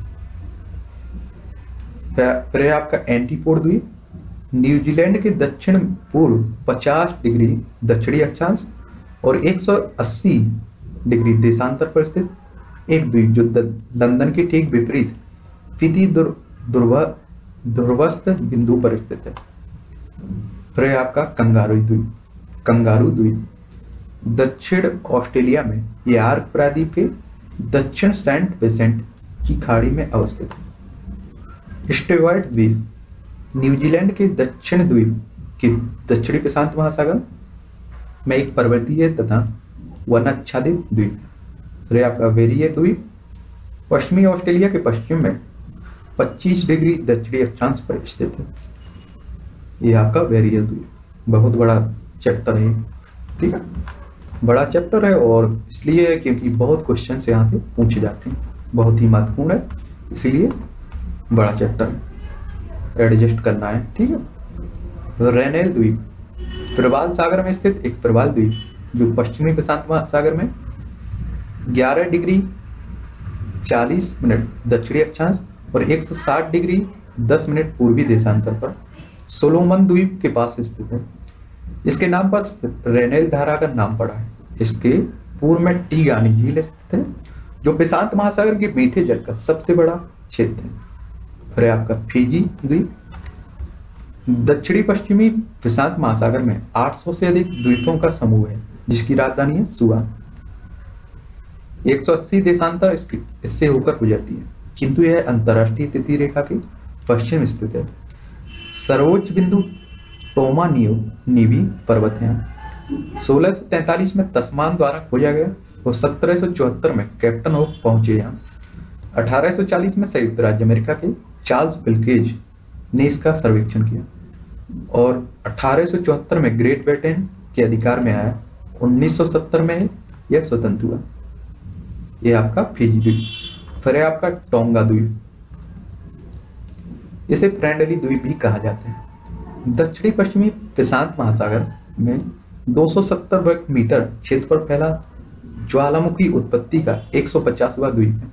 फिर आपका एंटीपोड द्वीप न्यूजीलैंड के दक्षिण पूर्व 50 डिग्री दक्षिणी अक्षांश और 180 डिग्री देशांतर पर स्थित एक द्वीप जो लंदन के ठीक विपरीत फिजी ध्रुवस्थ बिंदु पर स्थित है। फिर आपका कंगारू द्वीप दक्षिण ऑस्ट्रेलिया में यार्क प्रायद्वीप के दक्षिण सेंट विसेंट की खाड़ी में अवस्थित है। स्टीवर्ट द्वीप न्यूजीलैंड के दक्षिण द्वीप के दक्षिणी प्रशांत महासागर में एक पर्वतीय तथा वनाच्छादित द्वीप। फिर आपका वेरिये द्वीप पश्चिमी ऑस्ट्रेलिया के पश्चिम में 25 डिग्री दक्षिणी अक्षांश पर स्थित है। यह आपका वेरिये द्वीप बहुत बड़ा चैप्टर है। ठीक है, बड़ा चैप्टर है और इसलिए क्योंकि बहुत क्वेश्चन यहाँ से पूछे जाते हैं, बहुत ही महत्वपूर्ण है, इसलिए बड़ा चैप्टर है, एडजस्ट करना है। ठीक है। रेनेल द्वीप प्रवाल सागर में स्थित एक प्रवाल द्वीप जो पश्चिमी प्रशांत महासागर में 11 डिग्री 40 मिनट दक्षिणी अक्षांश और 160 डिग्री 10 मिनट पूर्वी देशांतर पर सोलोमन द्वीप के पास स्थित है। इसके नाम पर रेनेल धारा का नाम पड़ा है। इसके पूर्व में टीगानी झील स्थित है जो प्रशांत महासागर के मीठे जल का सबसे बड़ा क्षेत्र है। फिर आपका फिजी द्वीप दक्षिणी पश्चिमी प्रशांत महासागर में 800 से अधिक द्वीपों का समूह है जिसकी राजधानी है सुआ। 180 देशांतर इससे होकर गुजरती है किंतु यह अंतरराष्ट्रीय तिथि रेखा के पश्चिम स्थित है। सर्वोच्च बिंदु टोमा निवी पर्वत है। 1643 में तस्मान द्वारा खोजा गया और 1774 में कैप्टन होप पहुंचे यहाँ। 1840 में संयुक्त राज्य अमेरिका के चार्ल्स विल्केज ने इसका सर्वेक्षण किया और 1874 में ग्रेट ब्रिटेन के अधिकार में आया। 1970 में यह स्वतंत्र हुआ। यह आपका फिजी द्वीप। फिर है आपका टोंगा द्वीप। इसे फ्रेंडली द्वीप भी कहा जाता है। दक्षिणी पश्चिमी प्रशांत महासागर में 270 वर्ग मीटर क्षेत्र पर फैला ज्वालामुखी उत्पत्ति का 150वां द्वीप है।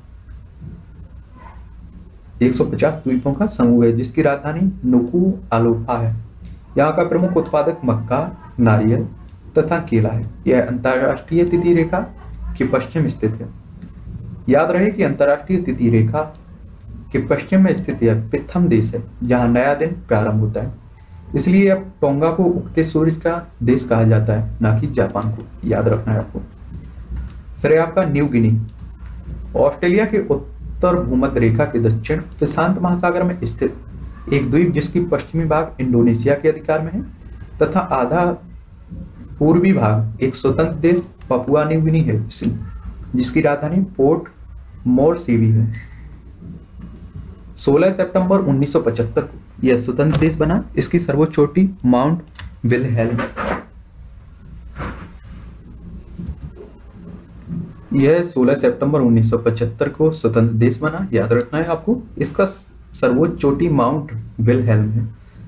150 द्वीपों का समूह है जिसकी राजधानी नुकुआलोफा है। यहाँ का प्रमुख उत्पादक मक्का, नारियल तथा केला है। यह अंतरराष्ट्रीय तिथि रेखा के पश्चिम स्थित है। याद रहे कि अंतरराष्ट्रीय तिथि रेखा के पश्चिम में स्थित यह प्रथम देश है जहां नया दिन प्रारंभ होता है। इसलिए अब टोंगा को उगते सूरज का देश कहा जाता है, ना कि जापान को। याद रखना है आपको। फिर है आपका न्यू गिनी। ऑस्ट्रेलिया के उत्तर भूमध्य रेखा के दक्षिण प्रशांत महासागर में स्थित एक द्वीप जिसकी पश्चिमी भाग इंडोनेशिया के अधिकार में है तथा आधा पूर्वी भाग एक स्वतंत्र देश पपुआ न्यू गिनी है जिसकी राजधानी पोर्ट मोरसीवी है। 16 सितंबर 1975 को यह स्वतंत्र देश बना। इसकी सर्वोच्च चोटी माउंट विलहेल्म। यह 16 सितंबर 1975 को स्वतंत्र देश बना। याद रखना है आपको। इसका सर्वोच्च चोटी माउंट विलहेल्म है,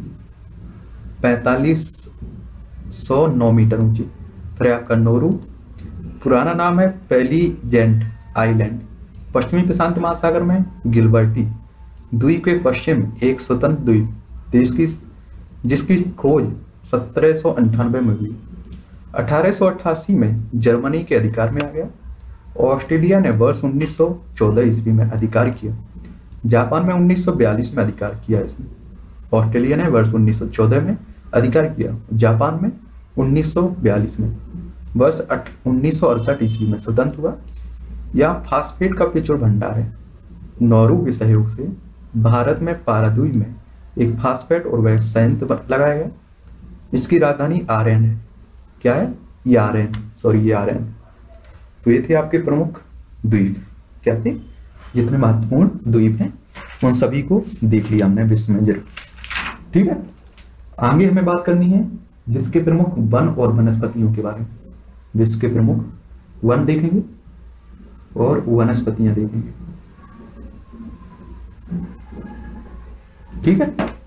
4509 मीटर ऊंची। फिर आपका नोरू, पुराना नाम है पेलीजेंट आइलैंड। पश्चिमी प्रशांत महासागर में गिलबर्टी द्वीप के पश्चिम एक स्वतंत्र द्वीप देश की जिसकी खोज 1798 में हुई। 1888 में जर्मनी के अधिकार में आ गया। ऑस्ट्रेलिया ने वर्ष 1914 ईस्वी में अधिकार किया। जापान में 1942 में अधिकार किया इसने। ऑस्ट्रेलिया ने वर्ष 1914 में अधिकार किया, जापान में 1942 में। वर्ष 1968 ईस्वी में स्वतंत्र हुआ। यहाँ फास्फेट का प्रचुर भंडार है। नौरू के सहयोग से भारत में पारादीप में एक फास्फेट और वह संयंत्र लगाया गया। इसकी राजधानी आरएन है। क्या है? ये आरएन, ये आरएन। तो ये थे आपके प्रमुख द्वीप। क्या थे? जितने महत्वपूर्ण द्वीप हैं उन सभी को देख लिया हमने विश्व में जरूर। ठीक है, आगे हमें बात करनी है जिसके प्रमुख वन और वनस्पतियों के बारे में। विश्व के प्रमुख वन देखेंगे और वनस्पतियां देखेंगे। ठीक है।